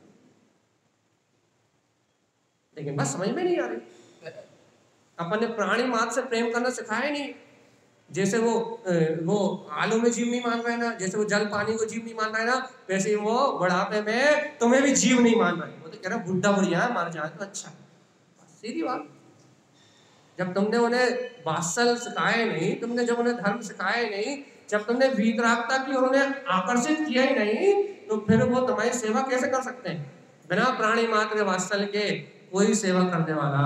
लेकिन बस समझ में नहीं आ रही। अपन ने प्राणी मात्र से प्रेम करना सिखाया नहीं। जैसे वो आलू में जीव नहीं मान रहा है ना, जैसे वो जल पानी को जीव नहीं मान रहा है ना, वैसे ही वो बुढ़ापे में तुम्हें भी जीव नहीं मान रहा है। वो तो कह रहा है बुढ़ा बुढ़िया है, मर जाए तो अच्छा। सीधी बात। जब तुमने उन्हें वात्सल्य सिखाए नहीं, तुमने जब उन्हें धर्म सिखाए नहीं, जब तुमने वीतरागता की और उन्हें आकर्षित किया ही नहीं, तो फिर वो तुम्हारी सेवा कैसे कर सकते हैं? बिना प्राणी मात्र वात्सल्य के कोई सेवा करने वाला।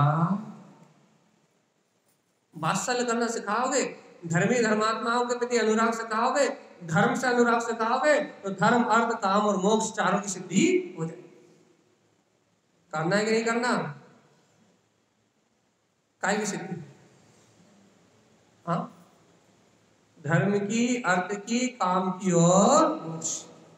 वात्सल्य करना सिखाओगे, धर्मी धर्मात्माओं के प्रति अनुराग सिखाओगे, धर्म से अनुराग सिखाओगे, तो धर्म, अर्थ, काम और मोक्ष चारों की सिद्धि हो जाएगी। करना है कि नहीं करना? काय की सिद्धि? हाँ, धर्म की, अर्थ की, काम की और मोक्ष।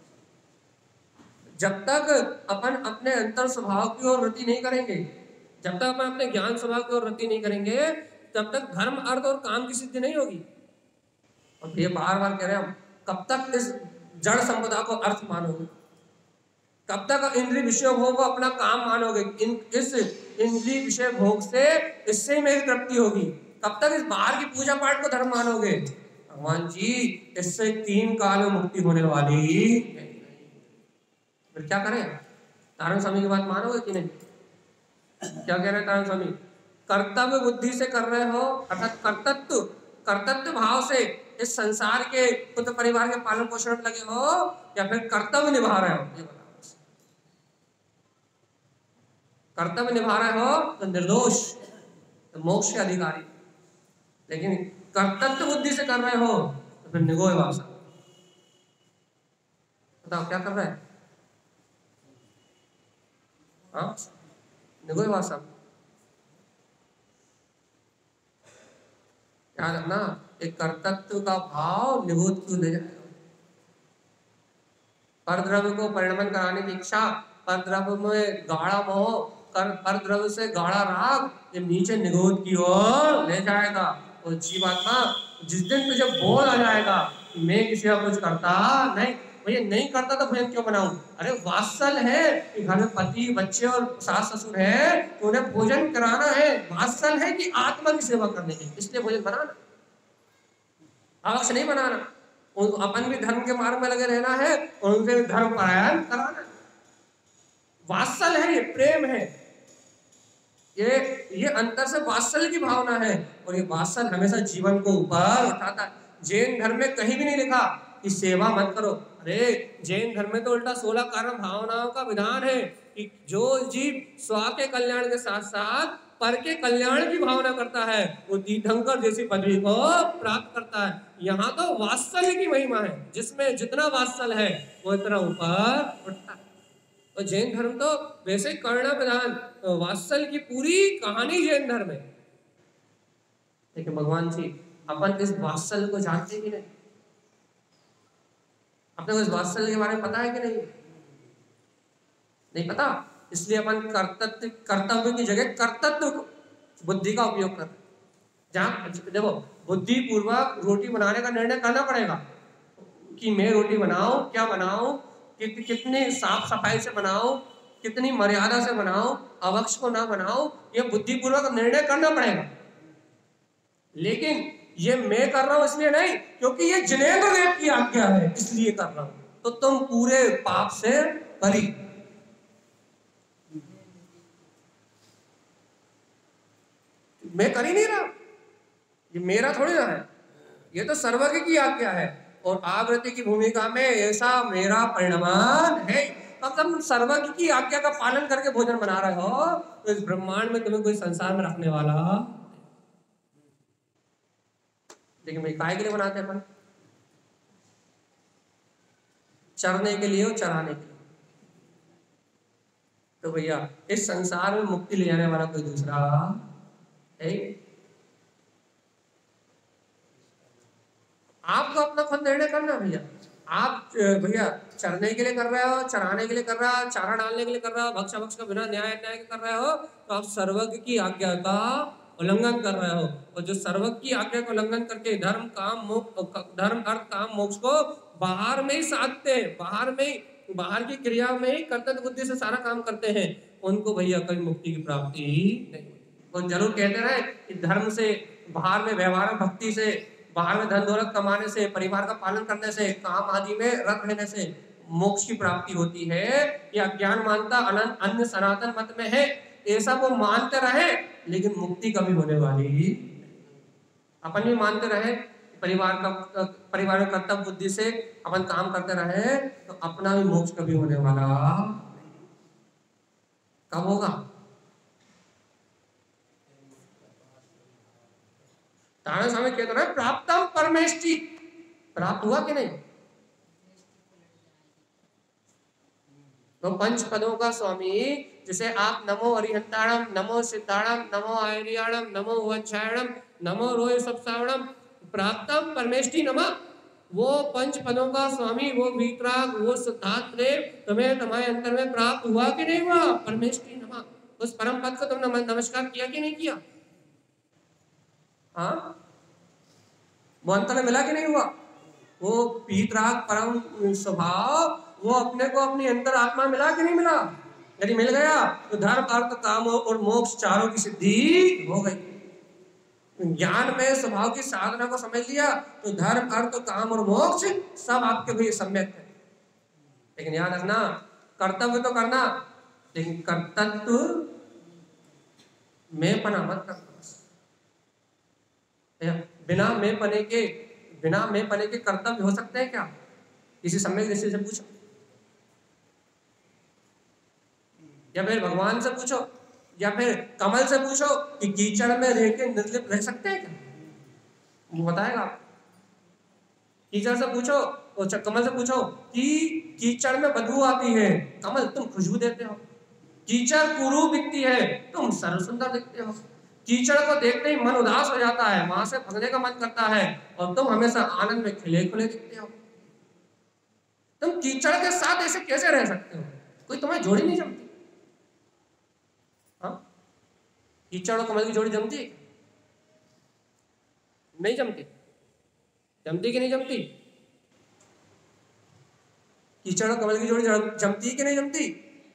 जब तक अपन अपने अंतर स्वभाव की ओर रति नहीं करेंगे, जब तक अपन अपने ज्ञान स्वभाव की ओर रति नहीं करेंगे, तब तक धर्म, अर्थ और काम की सिद्धि नहीं होगी। और ये बार बार कह रहे हैं हम, कब तक इस जड़ संपदा को अर्थ मानोगे? कब तक इंद्रिय विषय भोग को अपना काम मानोगे? इस इंद्रिय विषय भोग से, इससे ही मेरी तृप्ति होगी। कब तक इस बाहर की पूजा पाठ को धर्म मानोगे? भगवान जी इससे 3 काल में मुक्ति होने वाली। फिर क्या करें? तारण स्वामी की बात मानोगे कि नहीं? क्या कह रहे हैं तारण स्वामी? कर्तव्य बुद्धि से कर रहे हो, अर्थात कर्तव्य भाव से इस संसार के पुत्र परिवार के पालन पोषण में लगे हो, या फिर कर्तव्य निभा रहे हो? ये बताओ। कर्तव्य निभा रहे हो तो निर्दोष, तो मोक्ष के अधिकारी। लेकिन कर्तव्य बुद्धि से कर रहे हो तो फिर निगोय वासा। बताओ क्या कर रहे हैं? हाँ, निगोय वासा। याद रखना, एक कर्तव्य का भाव निगोद क्यों ले जाएगा? परद्रव्य को परिणमन कराने की इच्छा, परद्रव्य में गाढ़ा मोह, परद्रव्य से गाढ़ा राग, ये नीचे निगोद की ओर ले जाएगा। और जीवात्मा जिस दिन तुझे बोल आ जाएगा मैं किसी का कुछ करता नहीं, भैया नहीं करता तो भजन क्यों बनाऊं? अरे वात्सल्य है कि घर में पति, बच्चे और सास ससुर है, तो उन्हें भोजन कराना है। वात्सल्य है कि आत्मा की सेवा करने की, इसलिए भोजन बनाना, आवश्यक नहीं बनाना। अपन भी धर्म के मार्ग में लगे रहना है और उनसे भी धर्म परायण कराना। वात्सल्य है, ये प्रेम है। ये अंतर से वात्सल्य की भावना है, और ये वात्सल्य हमेशा जीवन को ऊपर उठाता है। जैन धर्म में कहीं भी नहीं लिखा कि सेवा मत करो। अरे जैन धर्म में तो उल्टा 16 कारण भावनाओं का विधान है कि जो जीव स्व के कल्याण के साथ साथ पर के कल्याण की भावना करता है वो तीर्थंकर जैसी पदवी को प्राप्त करता है। यहाँ तो वात्सल्य की महिमा है, जिसमें जितना वात्सल्य है वो इतना ऊपर उठता है। और जैन धर्म तो वैसे करुणा प्रधान वात्सल्य की पूरी कहानी जैन धर्म है। लेकिन भगवान जी अपन इस वात्सल्य को जानते कि नहीं? अपने को इस वात्सल्य के बारे में पता है कि नहीं? नहीं पता, इसलिए अपन कर्तव्य की जगह कर्तव्य बुद्धि का उपयोग कर। जहाँ देखो बुद्धि पूर्वक रोटी बनाने का निर्णय करना पड़ेगा कि मैं रोटी बनाऊं, क्या बनाऊं, कितनी साफ सफाई से बनाऊं, कितनी मर्यादा से बनाऊं, अवक्ष को ना बनाऊं, ये बुद्धिपूर्वक निर्णय करना पड़ेगा। लेकिन ये मैं कर रहा हूं इसलिए नहीं, क्योंकि ये जिनेंद्र देव की आज्ञा है इसलिए कर रहा हूं, तो तुम पूरे पाप से बरी। मैं कर ही नहीं रहा, ये मेरा थोड़ी ना है, ये तो सर्वज्ञ की आज्ञा है। और आवृत्ति की भूमिका में ऐसा मेरा परिणाम है। तुम सर्वज्ञ की आज्ञा का पालन करके भोजन बना रहे हो, तो इस ब्रह्मांड में तुम्हें कोई संसार में रखने वाला। लेकिन भाई काय के लिए बनाते हैं अपन? चरने के लिए और चराने के लिए। तो भैया इस संसार में मुक्ति ले जाने वाला कोई दूसरा है? आपको अपना खुद निर्णय करना भैया। आप भैया चरने के लिए कर रहे हो, चराने के लिए कर रहे हो, चारा डालने के लिए कर रहे हो, भक्ष भक्ष का बिना न्याय अन्याय के कर रहे हो, तो आप सर्वज्ञ की आज्ञा का उल्लंघन कर रहे हो। और जो सर्वज्ञ की आज्ञा का उल्लंघन करके धर्म अर्थ काम मोक्ष को बाहर में ही साधते हैं, बाहर की क्रिया में ही कर्तव्य बुद्धि से सारा काम करते हैं, उनको भैया कभी मुक्ति की प्राप्ति नहीं। वो जरूर कहते रहे कि धर्म से बाहर में, व्यवहार भक्ति से, बाहर में धन दौलत कमाने से, परिवार का पालन करने से, काम आदि में रत रहने से मोक्ष की प्राप्ति होती है। या ज्ञान मानता अनंत अन्य सनातन मत में है, ऐसा वो मानते रहे, लेकिन मुक्ति कभी होने वाली। अपन भी मानते रहे, परिवार में कर्तव्य बुद्धि से अपन काम करते रहे, तो अपना भी मोक्ष कभी होने वाला। कब होगा? तारण स्वामी कहते रहे प्राप्तम परमेष्टि, प्राप्त हुआ कि नहीं? तो पंच पदों का स्वामी, जिसे आप नमो अरिहंताणम, नमो सिद्धाणम, नमो आयरियाणम, नमो वंशायणम, नमो रोय सप्सावणम, प्राप्तम परमेष्टि नमः, वो पंच पदों का स्वामी, वो वीतराग, वो सिद्धार्थ देव तुम्हें तुम्हारे अंतर में प्राप्त हुआ कि नहीं हुआ? परमेष्टि नमः। उस परम पद को तुमने नमस्कार किया कि नहीं किया? हाँ, वो अंतर में मिला कि नहीं हुआ? वो पीतराग परम स्वभाव, वो अपने को अपनी अंतर आत्मा मिला कि नहीं मिला? यदि मिल गया तो धर्म अर्थ काम और मोक्ष चारों की सिद्धि हो गई। ज्ञान में स्वभाव की साधना को समझ लिया तो धर्म अर्थ काम और मोक्ष सब आपके लिए सम्यक है। लेकिन याद रखना, कर्तव्य तो करना, लेकिन कर्तव्य में पना मत करना। बिना मैं पने के कर्तव्य हो सकते हैं क्या? किसी सम्यक दृष्टि से पूछो, या फिर भगवान से पूछो, या फिर कमल से पूछो कि कीचड़ में रह के निर्लिप्त रह सकते हैं क्या? वो बताएगा। कीचड़ से पूछो और कमल से पूछो कि कीचड़ में बदबू आती है, कमल तुम खुशबू देते हो। कीचड़ कुरूप दिखती है, तुम सर्व सुंदर दिखते हो। कीचड़ को देखते ही मन उदास हो जाता है, वहां से भगने का मन करता है, और तुम हमेशा आनंद में खिले खुले दिखते हो। तुम कीचड़ के साथ ऐसे कैसे रह सकते हो? कोई तुम्हें जोड़ी नहीं जमती। हाँ, कीचड़ और कमल की जोड़ी जमती? नहीं जमती। जमती कि नहीं जमती? कीचड़ और कमल की जोड़ी जमती कि नहीं जमती?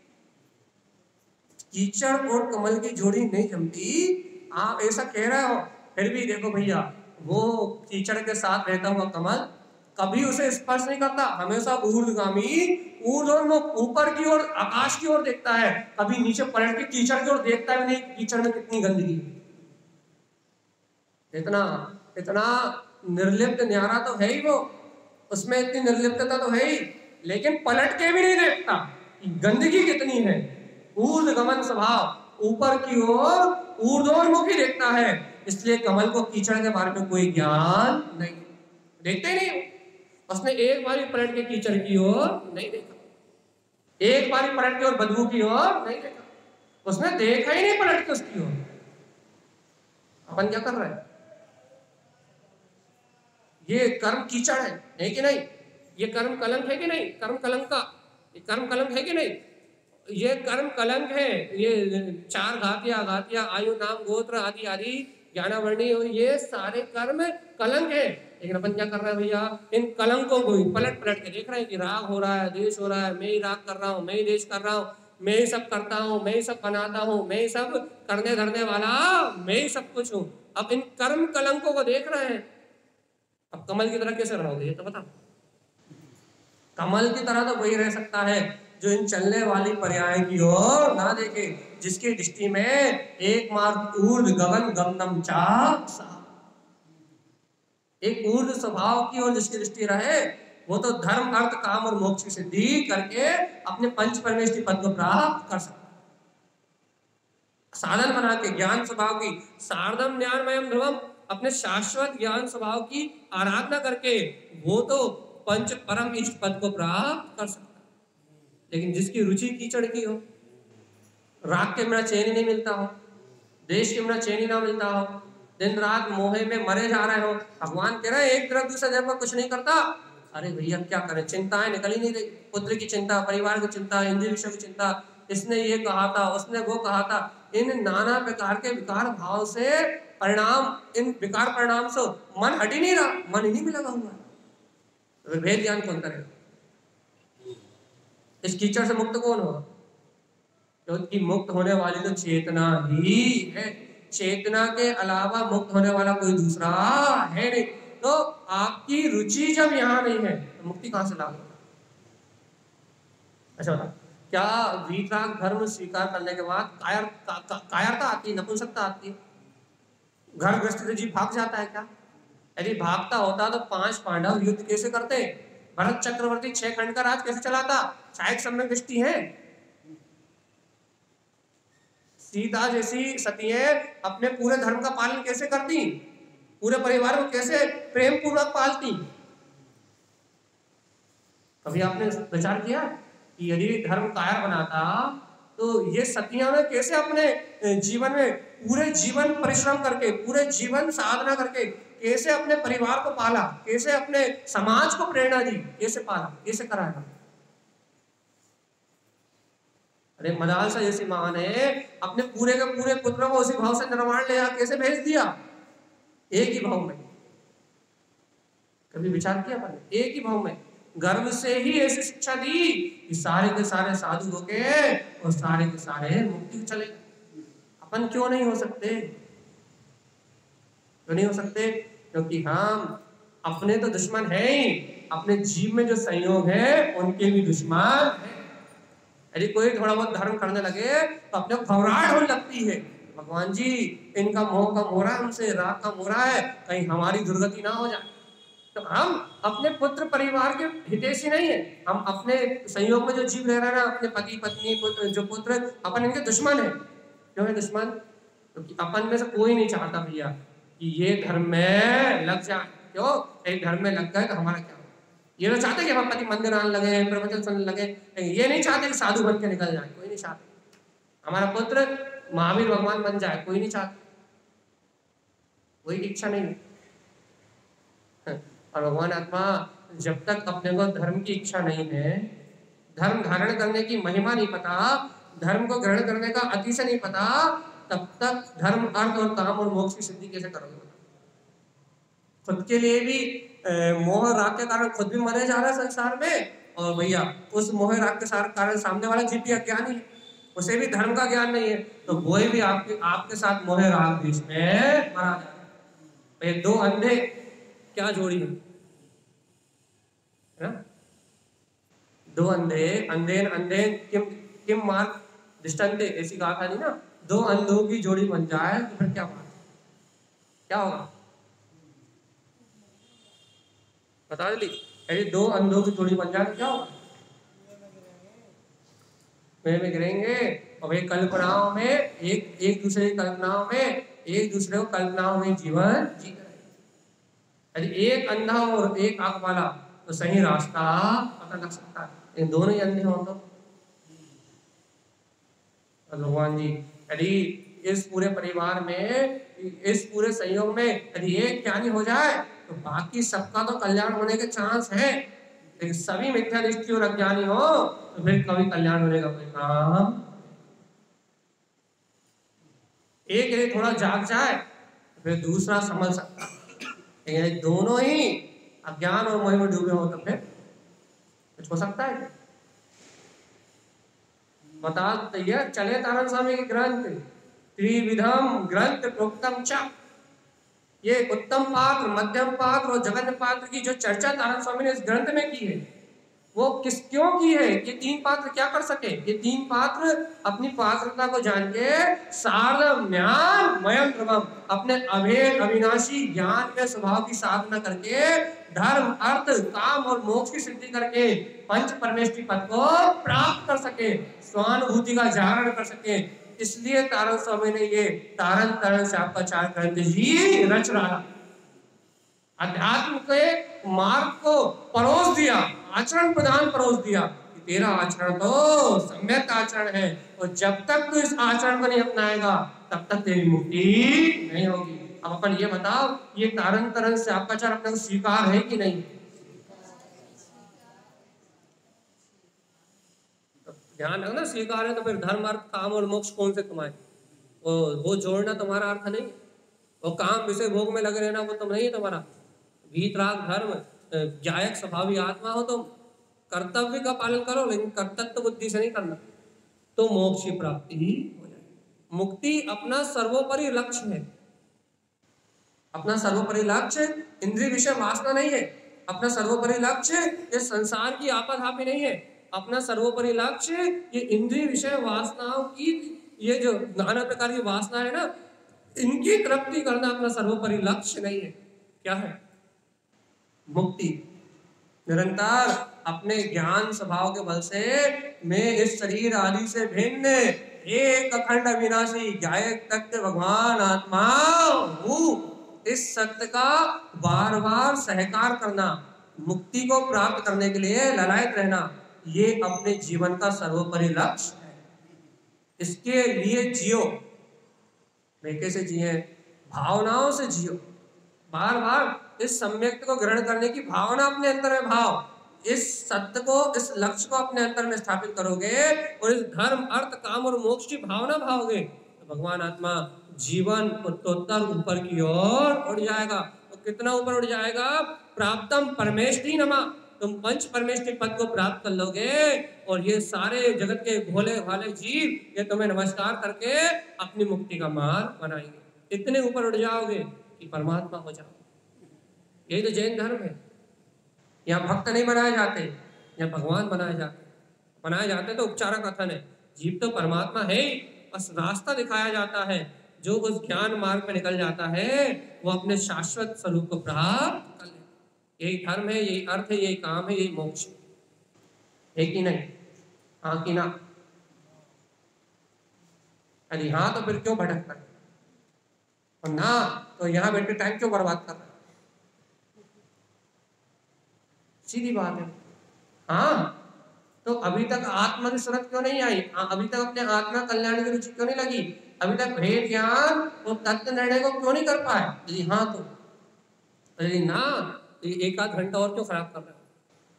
कीचड़ और कमल की जोड़ी नहीं जमती, आप ऐसा कह रहे हो। फिर भी देखो भैया, वो कीचड़ के साथ रहता हुआ कमल कभी उसे स्पर्श नहीं करता, हमेशा ऊर्ध्वगामी, ऊर्ध्वोन्मुख, ऊपर की ओर, आकाश की ओर देखता है, कभी नीचे पलट के कीचड़ की ओर देखता भी नहीं, कीचड़ में कितनी गंदगी है। इतना इतना निर्लिप्त न्यारा तो है ही वो, उसमें इतनी निर्लिप्तता तो है ही, लेकिन पलट के भी नहीं देखता कि गंदगी कितनी है। ऊर्ध्वगमन स्वभाव, ऊपर की ओर ऊर्ध्वोन्मुख ही देखता है, इसलिए कमल को कीचड़ के बारे में कोई ज्ञान नहीं, देखते ही नहीं। उसने एक बार पलट के कीचड़ की ओर नहीं देखा, एक बार पलट के और बदबू की ओर नहीं देखा, उसने देखा ही नहीं पलट के उसकी ओर। अपन क्या कर रहे हैं? ये कर्म कीचड़ है कि नहीं? ये कर्म कलंक है कि नहीं? कर्म कलंक का ये कर्म कलंक है कि नहीं? ये कर्म कलंक है। ये 4 घातिया अघातिया, आयु नाम गोत्र आदि आदि ज्ञानावर्णी, ये सारे कर्म कलंक है। लेकिन अपन क्या कर रहे हैं भैया? इन कलंकों को ही पलट पलट के देख रहे हैं कि राग हो रहा है, द्वेष हो रहा है, मैं ही राग कर रहा हूँ, मैं ही द्वेष कर रहा हूँ, मैं ही सब करता हूँ, मैं ही सब बनाता हूँ, मैं ही सब करने धरने वाला, मैं ही सब कुछ हूँ। अब इन कर्म कलंकों को देख रहे हैं। अब कमल की तरह कैसे रहोगे ये तो बता। कमल की तरह तो वही रह सकता है जो इन चलने वाली पर्याय की ओर ना देखे, जिसकी दृष्टि में एक मार्ग ऊर्ध्व गगन गमनम चा, एक ऊर्ध्व स्वभाव की ओर जिसकी दृष्टि रहे, वो तो धर्म अर्थ काम और मोक्ष की सिद्धि करके अपने पंच परमेष्टि पद को प्राप्त कर सकता है। साधन बना के ज्ञान स्वभाव की सार्धम ज्ञानमयम ध्रुवम, अपने शाश्वत ज्ञान स्वभाव की आराधना करके वो तो पंच परम इष्ट पद को प्राप्त कर सकता है। लेकिन जिसकी रुचि कीचड़ की हो, राग के बिना चैन ही नहीं मिलता हो, देश के बिना चैन ही ना मिलता हो, दिन रात मोहे में मरे जा रहे हो, भगवान कह रहे हैं एक तरफ दूसरे तरफ कुछ नहीं करता। अरे भैया क्या करें, चिंताएं निकल ही नहीं रही। पुत्र की चिंता, परिवार की चिंता, इंद्रिय विषय की चिंता, इसने ये कहा था, उसने वो कहा था, इन नाना प्रकार के विकार भाव से परिणाम, इन विकार परिणाम से मन हट ही नहीं रहा, मन इन्हीं में लगा हुआ है। भेद ज्ञान कौन करेगा? इस कीचड़ से मुक्त कौन होगा? क्योंकि मुक्त होने वाली तो चेतना ही है, चेतना के अलावा मुक्त होने वाला कोई दूसरा है नहीं। तो आपकी रुचि जब यहाँ नहीं है तो मुक्ति कहां से लागू? अच्छा बता, क्या वीतराग धर्म स्वीकार करने के बाद कायरता आती है, नपुंसकता आती है? घर गृहस्थ से जी भाग जाता है क्या? यदि भागता होता तो 5 पांडव युद्ध कैसे करते? भरत चक्रवर्ती 6 खंड का राज कैसे चलाता? शायद सम्यक दृष्टि है। सीता जैसी सतियें अपने पूरे धर्म का पालन कैसे करती? पूरे परिवार को कैसे प्रेम पूर्वक पालती? कभी आपने विचार किया कि यदि धर्म कायर बनाता तो ये सतियां में कैसे अपने जीवन में पूरे जीवन परिश्रम करके, पूरे जीवन साधना करके कैसे अपने परिवार को पाला, कैसे अपने समाज को प्रेरणा दी, कैसे पाला, कैसे कराया? अरे मदालसा जैसी मां ने अपने पूरे के पूरे पुत्रों को उसी भाव से निर्माण ले कैसे भेज दिया, एक ही भाव में। कभी विचार किया मैंने? एक ही भाव में गर्व से ही ऐसी शिक्षा दी कि सारे के सारे साधु हो गए और सारे के सारे मुक्ति चले। अपन क्यों नहीं हो सकते? क्यों नहीं हो सकते? क्योंकि हम अपने तो दुश्मन है ही, अपने जीव में जो संयोग है उनके भी दुश्मन है। यदि कोई थोड़ा बहुत धर्म करने लगे तो अपने घबराहट होने लगती है, भगवान जी इनका मोह का मोरा है, हमसे राग का मोरा है, कहीं हमारी दुर्गति ना हो जाए। तो हम अपने पुत्र परिवार के हितैषी नहीं है, हम अपने संयोग में जो जीव रह रहे हैं, अपने पति पत्नी पुत्र जो पुत्र, अपन इनके दुश्मन है। क्यों है दुश्मन? क्योंकि अपन में से कोई नहीं चाहता भैया कि ये धर्म में लग जाए। क्यों? एक धर्म में लग गए तो हमारा क्या? ये तो चाहते कि हम पति मंदिर आने लगे, प्रवचन सुनने लगे, ये नहीं चाहते कि साधु बन के निकल जाए, कोई नहीं चाहते। हमारा पुत्र महावीर भगवान बन जाए, कोई नहीं चाहता, कोई इच्छा नहीं। और भगवान आत्मा जब तक अपने को धर्म की इच्छा नहीं है, धर्म धारण करने की महिमा नहीं पता, धर्म को ग्रहण करने का अतिशय नहीं पता, तब तक धर्म अर्थ और काम और मोक्ष की सिद्धि कैसे करोगे? खुद के लिए भी मोह राग के कारण खुद भी मरे जा रहा है संसार में, और भैया उस मोह राग के कारण सामने वाला जीव भी अज्ञानी है, उसे भी धर्म का ज्ञान नहीं है, तो वो भी आपके साथ मोह राग बीच में मरा जा रहा है। दो अंधे क्या जोड़ी है? दो अंधे अंधेन अंधेन किम किम मार्ग दृष्टांते, ऐसी कहा था नहीं ना। दो अंधों की जोड़ी बन जाए तो फिर क्या बात है, क्या होगा बता जल्दी। यदि दो अंधों की जोड़ी बन जाए तो क्या होगा, कुएं में गिरेंगे। और वे कल्पनाओं में एक दूसरे की कल्पनाओं में एक दूसरे को कल्पनाओं में जीवन जी रहे। यदि एक अंधा और एक आंख वाला तो सही रास्ता पता लग सकता है, इन दोनों ही अंधे हो तो भगवान जी यदि इस पूरे परिवार में, इस पूरे संयोग में यदि एक ज्ञानी हो जाए तो बाकी सबका तो कल्याण होने के चांस है। लेकिन सभी मिथ्या दृष्टि और अज्ञानी हो तो फिर कभी कल्याण होने का कोई काम। एक यदि थोड़ा जाग जाए तो फिर दूसरा संभल सकता है, लेकिन यदि दोनों ही अज्ञान और मोह में डूबे हो तो फिर कुछ हो सकता है। बता तैयार चले तारण स्वामी के ग्रंथ त्रिविधम ग्रंथ प्रोक्तम च, ये उत्तम पात्र, मध्यम पात्र और जघन्य पात्र की जो चर्चा तारण स्वामी ने इस ग्रंथ में की है वो क्यों की है। ये तीन पात्र क्या कर सके, ये तीन पात्र अपनी पात्रता को जान के सार्वज्ञान ध्रुवम, अपने अभेद अविनाशी ज्ञान के स्वभाव की साधना करके धर्म अर्थ काम और मोक्ष की सिद्धि करके पंच परमेष्टि पद को प्राप्त कर सके, स्वानुभूति का जागरण कर सके। इसलिए तारण स्वामी ने ये तारण तरण शापाचार ग्रंथ ही रच रहा, अध्यात्म के मार्ग को परोस दिया, आचरण प्रदान परोस दिया कि तेरा आचरण तो सम्यक आचरण है और जब तक तू इस आचरण को नहीं अपनाएगा तब तक तेरी मुक्ति नहीं होगी। अब अपन ये बताओ, ये तारण तरण से आपका आचरण अपने को स्वीकार है कि नहीं। तो ध्यान रखना, स्वीकार है तो फिर धर्म अर्थ काम और मोक्ष कौन से कमाए, वो जोड़ना तुम्हारा अर्थ नहीं। वो काम विषय भोग में लगे रहना वो तुम नहीं है तुम्हारा। वीतराग धर्म ज्ञायक स्वभावी आत्मा हो तो कर्तव्य का पालन करो, लेकिन कर्तव्य बुद्धि से नहीं करना तो मोक्ष की प्राप्ति ही हो जाएगी। मुक्ति अपना सर्वोपरि लक्ष्य है, अपना सर्वोपरि लक्ष्य इंद्रिय विषय वासना नहीं है, अपना सर्वोपरि लक्ष्य ये संसार की आपाधापी नहीं है, अपना सर्वोपरि लक्ष्य ये इंद्रिय विषय वासनाओं की, ये जो नाना प्रकार की वासना है ना, इनकी तृप्ति करना अपना सर्वोपरि लक्ष्य नहीं है। क्या है, मुक्ति। निरंतर अपने ज्ञान स्वभाव के बल से मैं इस शरीर आदि से भिन्न एक अखंड अविनाशी ज्ञायक तत्व भगवान आत्मा हूँ, इस सत्य का बार बार सहकार करना, मुक्ति को प्राप्त करने के लिए ललायत रहना, ये अपने जीवन का सर्वोपरि लक्ष्य है। इसके लिए जियो, कैसे जिए, भावनाओं से जियो, बार बार इस सम्यक को ग्रहण करने की भावना अपने अंदर में भाव, इस सत्य को, इस लक्ष्य को अपने अंदर में स्थापित करोगे और इस धर्म अर्थ काम और मोक्ष की भावना भाओगे तो भगवान आत्मा जीवन उत्तरोत्तर ऊपर की ओर उड़ जाएगा। तो कितना ऊपर उड़ जाएगा, प्राप्तम परमेष्टि नमा, तुम पंच परमेष्टि पद को प्राप्त कर लोगे और ये सारे जगत के भोले भाले जीव ये तुम्हें नमस्कार करके अपनी मुक्ति का मार्ग बनाएंगे। इतने ऊपर उड़ जाओगे कि परमात्मा हो जाओगे। यही तो जैन धर्म है। यहाँ भक्त नहीं बनाए जाते, यहाँ भगवान बनाए जाते तो उपचारक कथन है, जीव तो परमात्मा है ही, बस रास्ता दिखाया जाता है। जो उस ज्ञान मार्ग में निकल जाता है वो अपने शाश्वत स्वरूप को प्राप्त कर ले। यही धर्म है, यही अर्थ है, यही काम है, यही मोक्ष है कि नहीं। हाँ कि ना, अरे हाँ तो फिर क्यों भटकता है, और ना तो यहाँ बैठे टाइम क्यों बर्बाद कर रहा है। सीधी बात है। हाँ तो अभी तक आत्मा की सूरत क्यों नहीं आई, अभी तक अपने आत्मा कल्याण की रुचि क्यों नहीं लगी, अभी तक भेद ज्ञान और तत्व निर्णय को क्यों नहीं कर पाए। यदि हाँ तो यदि ना तो एक आध घंटा और क्यों खराब कर रहे हो।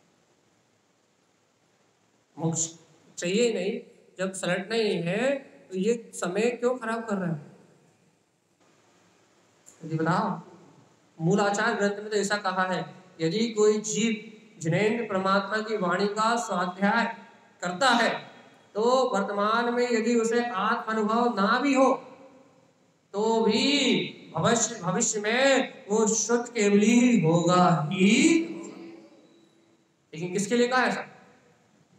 मोक्ष चाहिए नहीं, जब सलटना ही नहीं है तो ये समय क्यों खराब कर रहे हो। यदि बताओ, मूल आचार ग्रंथ में तो ऐसा कहा है, यदि कोई जीव जिनेन्द्र परमात्मा की वाणी का स्वाध्याय करता है तो वर्तमान में यदि उसे आत्म अनुभव ना भी हो तो भी भविष्य में वो शुद्ध केवली ही होगा ही। लेकिन किसके लिए कहा ऐसा,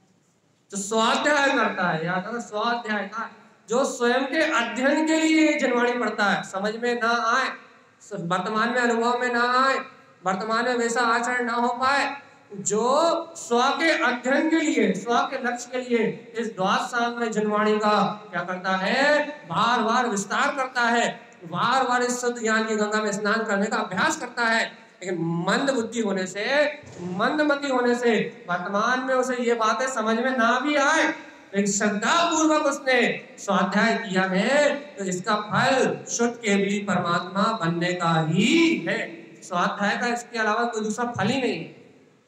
जो स्वाध्याय करता है, याद रखना स्वाध्याय का, जो स्वयं के अध्ययन के लिए जनवाणी पढ़ता है, समझ में ना आए, वर्तमान में अनुभव में ना आए, वर्तमान में वैसा आचरण ना हो पाए, जो स्व के अध्ययन के लिए, स्व के लक्ष्य के लिए इस द्वादश सांग में जनवाणी का क्या करता है, बार बार विस्तार करता है, बार बार इस शुद्ध ज्ञान की गंगा में स्नान करने का अभ्यास करता है। लेकिन मंद बुद्धि होने से, मंदमति होने से वर्तमान में उसे ये बातें समझ में ना भी आए, लेकिन श्रद्धा पूर्वक उसने स्वाध्याय किया है, तो इसका फल शुद्ध केवली परमात्मा बनने का ही है। स्वाध्याय का इसके अलावा कोई दूसरा फल ही नहीं है।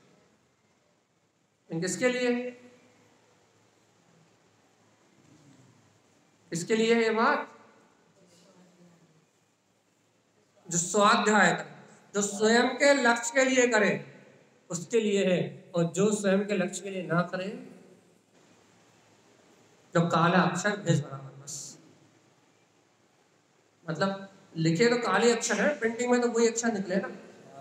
किसके लिए, किसके लिए है ये बात? जो स्वाध्याय करे, जो स्वयं के लक्ष्य के लिए करे, उसके लिए है। और जो स्वयं के लक्ष्य के लिए ना करे, जो काला अक्षर भेज बराबर, बस मतलब लिखे तो काले अक्षर है, प्रिंटिंग में तो वही अक्षर निकले ना,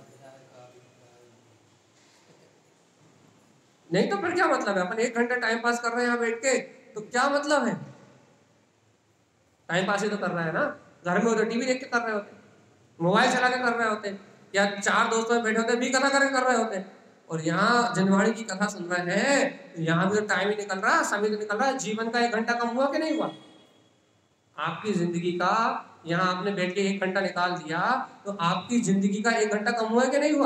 नहीं तो फिर क्या मतलब है? अपन 1 घंटा टाइम पास कर रहे हैं यहाँ बैठ के, तो क्या मतलब है? टाइम पास ही तो कर रहे हैं ना, घर में होते टीवी देख के कर रहे होते, मोबाइल चला के कर रहे होते, या 4 दोस्तों में बैठे होते भी कथा करके कर रहे होते, और यहाँ जनवाणी की कथा सुन रहे हैं, तो यहाँ भी तो टाइम ही निकल रहा, समय तो निकल रहा, जीवन का 1 घंटा कम हुआ कि नहीं हुआ? आपकी जिंदगी का यहाँ आपने बैठ के 1 घंटा निकाल दिया, तो आपकी जिंदगी का 1 घंटा कम हुआ कि नहीं हुआ?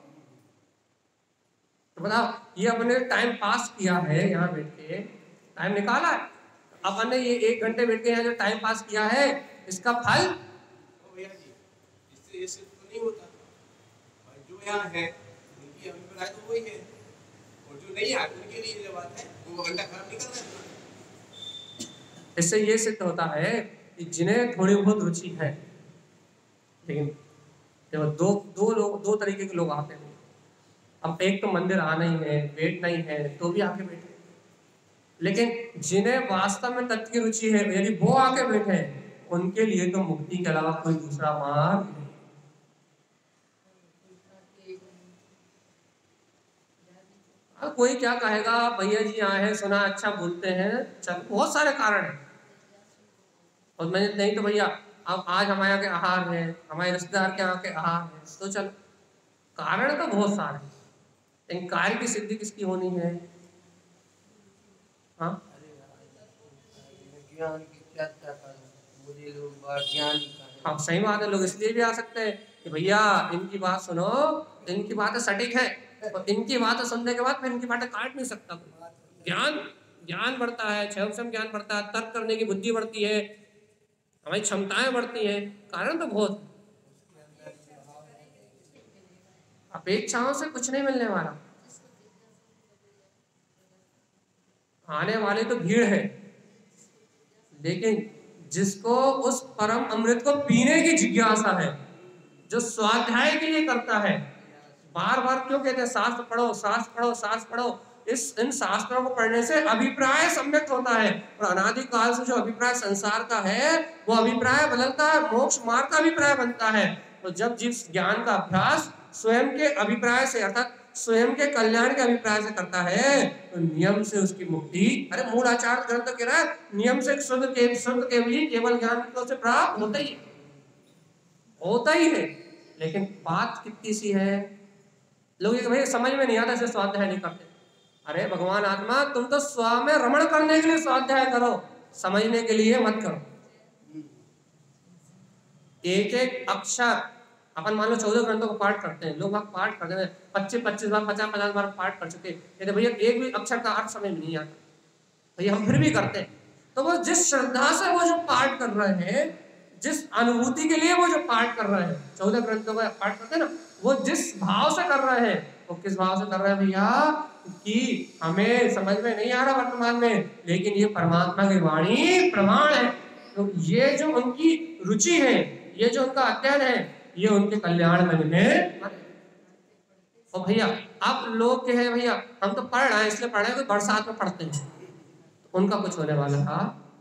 तो बताओ, ये अपने टाइम पास किया है, यहाँ बैठ के टाइम निकाला है, अपन ने ये 1 घंटे बैठ के यहाँ जो टाइम पास किया है, इसका फल भैया जी, इससे ये सिर्फ तो नहीं होता, जो यहाँ है उनकी अभिप्राय तो वही है, और जो नहीं है उनके लिए जो बात है वो घंटा खराब नहीं कर रहा है। इससे ये सिद्ध होता है कि जिन्हें थोड़ी बहुत रुचि है, लेकिन देखो दो तरीके के लोग आते हैं। अब एक तो मंदिर आना ही है, बैठना ही है, तो भी आके बैठे, लेकिन जिन्हें वास्तव में तत्व की रुचि है, यदि वो आके बैठे, उनके लिए तो मुक्ति के अलावा कोई दूसरा मार्ग नहीं। कोई क्या कहेगा, भैया जी आए हैं, सुना अच्छा बोलते हैं, चल बहुत सारे कारण हैं, और मैंने नहीं तो भैया अब आज हमारे यहाँ के आहार है, हमारे रिश्तेदार के यहाँ के आहार है, तो चल, कारण तो बहुत सारे, लेकिन कार्य की सिद्धि किसकी होनी है? हाँ, ज्ञान की चर्चा करो, मुझे लोग बात ज्ञान ही कहें। हाँ सही बात है, लोग इसलिए भी आ सकते हैं कि भैया इनकी बात सुनो, इनकी बातें सटीक है, और इनकी बातें सुनने के बाद फिर इनकी बातें काट नहीं सकता कोई। ज्ञान बढ़ता है, क्षम ज्ञान बढ़ता है, तर्क करने की बुद्धि बढ़ती है, हमारी क्षमताएं बढ़ती हैं, कारण तो बहुत। अपेक्षाओं से कुछ नहीं मिलने वाला, आने वाले तो भीड़ है, लेकिन जिसको उस परम अमृत को पीने की जिज्ञासा है, जो स्वाध्याय के लिए करता है, बार बार क्यों कहते हैं शास्त्र पढ़ो, शास्त्र पढ़ो, शास्त्र पढ़ो, इन शास्त्रों को पढ़ने से अभिप्राय सम्यक होता है, और अनादिकाल से जो अभिप्राय संसार का है, वो अभिप्राय बदलता है, मोक्ष मार्ग का अभिप्राय बनता है। तो जब जिस ज्ञान का अभ्यास स्वयं के अभिप्राय से, अर्थात स्वयं के कल्याण के अभिप्राय से करता है, तो नियम से उसकी मुक्ति, अरे मूल आचार्य ग्रंथ कह रहा है, नियम से शुद्ध केवल ज्ञान से प्राप्त होता ही है। लेकिन बात कितनी सी है, लोग ये भाई समझ में नहीं आता, ऐसे स्वाध्याय नहीं करते। अरे भगवान आत्मा, तुम तो स्व में रमण करने के लिए स्वाध्याय करो, समझने के लिए मत करो। एक एक अक्षर, अपन मान लो 14 ग्रंथों को पाठ करते हैं, लोग पाठ करते हैं 25-25 बार, 50-50 बार पाठ कर चुके, कहते भैया एक भी अक्षर का अर्थ समझ में नहीं आता, भैया हम फिर भी करते हैं। तो वो जिस श्रद्धा से वो जो पाठ कर रहे हैं, जिस अनुभूति के लिए वो जो पाठ कर रहे हैं, 14 ग्रंथों का पाठ करते हैं ना, वो जिस भाव से कर रहे हैं, वो किस भाव से कर रहे हैं भैया, कि हमें समझ में नहीं आ रहा वर्तमान में, लेकिन ये परमात्मा की वाणी प्रमाण है। तो ये जो उनकी रुचि है, ये जो उनका अध्ययन है, ये उनके कल्याण में। और भैया आप लोग के हैं, भैया हम तो पढ़ रहे हैं, इसलिए पढ़ रहे हैं, बरसात में पढ़ते हैं, तो उनका कुछ होने वाला था?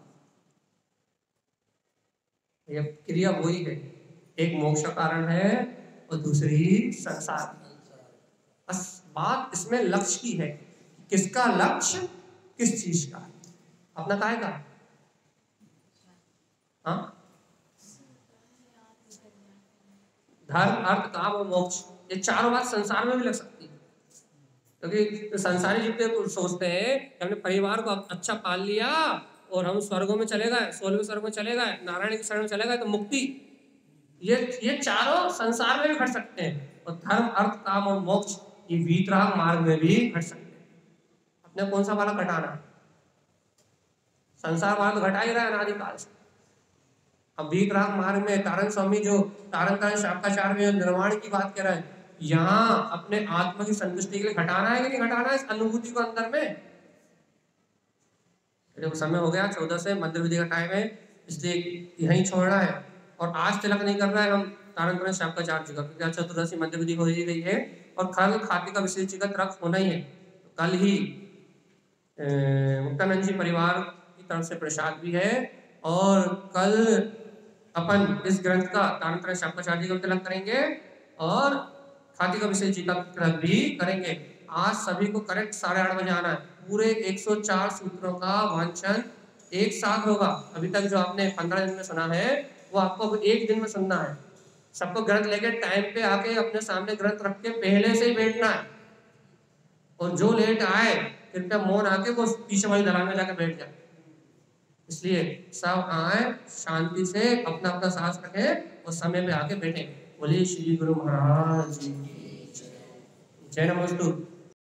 ये क्रिया वही है, एक मोक्ष कारण है और दूसरी संसार। बस बात इसमें लक्ष्य की है, किसका लक्ष्य? किस चीज का? अपना काय का? हाँ, धर्म अर्थ काम और मोक्ष, ये चारों बात संसार में भी लग सकती है। क्योंकि तो संसारी जितने सोचते हैं कि हमने परिवार को अच्छा पाल लिया और हम स्वर्गों में चले गए, 16वें स्वर्ग में चले गए, नारायण की शरण में चले गए तो मुक्ति, ये चारों संसार में भी घट सकते हैं। और धर्म अर्थ काम और मोक्ष ये वीतराग मार्ग में भी घट सकते हैं। अपने कौन सा वाला घटाना है? संसार वाला तो घटा ही रहा है अनादिकाल से। अब वीतराग मार्ग में तारण स्वामी जो तारण शाक्ताचार्य में निर्वाण की बात कर रहे हैं, यहाँ अपने आत्मा की संतुष्टि के लिए घटाना है कि नहीं घटाना है इस अनुभूति को अंदर में? देखो समय हो गया 14 से मंदिर विधि का टाइम है, इसलिए यहीं छोड़ना है। और आज तिलक नहीं कर रहा है हम तारण शाक्ताचार्य जी का, क्योंकि आज चतुर्दशी मंदिर विधि हो ही गई है और खल खाते का विशेष चिकत रख होना ही है। कल ही मुक्तानंद जी परिवार की तरफ से प्रसाद भी है और कल अपन इस ग्रंथ का तारण शाक्ताचार्य जी का तिलक करेंगे और खाती का विशेष जी का तिलक भी करेंगे। आज सभी को करेक्ट 8:30 बजे आना है। पूरे 104 सूत्रों का वांचन एक साथ होगा। अभी तक जो आपने 15 दिन में सुना है वो आपको एक दिन में सुनना है। सबको ग्रंथ लेके टाइम पे आके अपने सामने ग्रंथ रख के पहले से ही बैठना है। और जो लेट आए कृपया मौन आके वो पीछे वाली दलान में जाके बैठ जाए। इसलिए सब आए शांति से अपना अपना सांस रखें और समय पे आके बैठे। बोलिए श्री गुरु महाराज जी जय। नमोस्तु।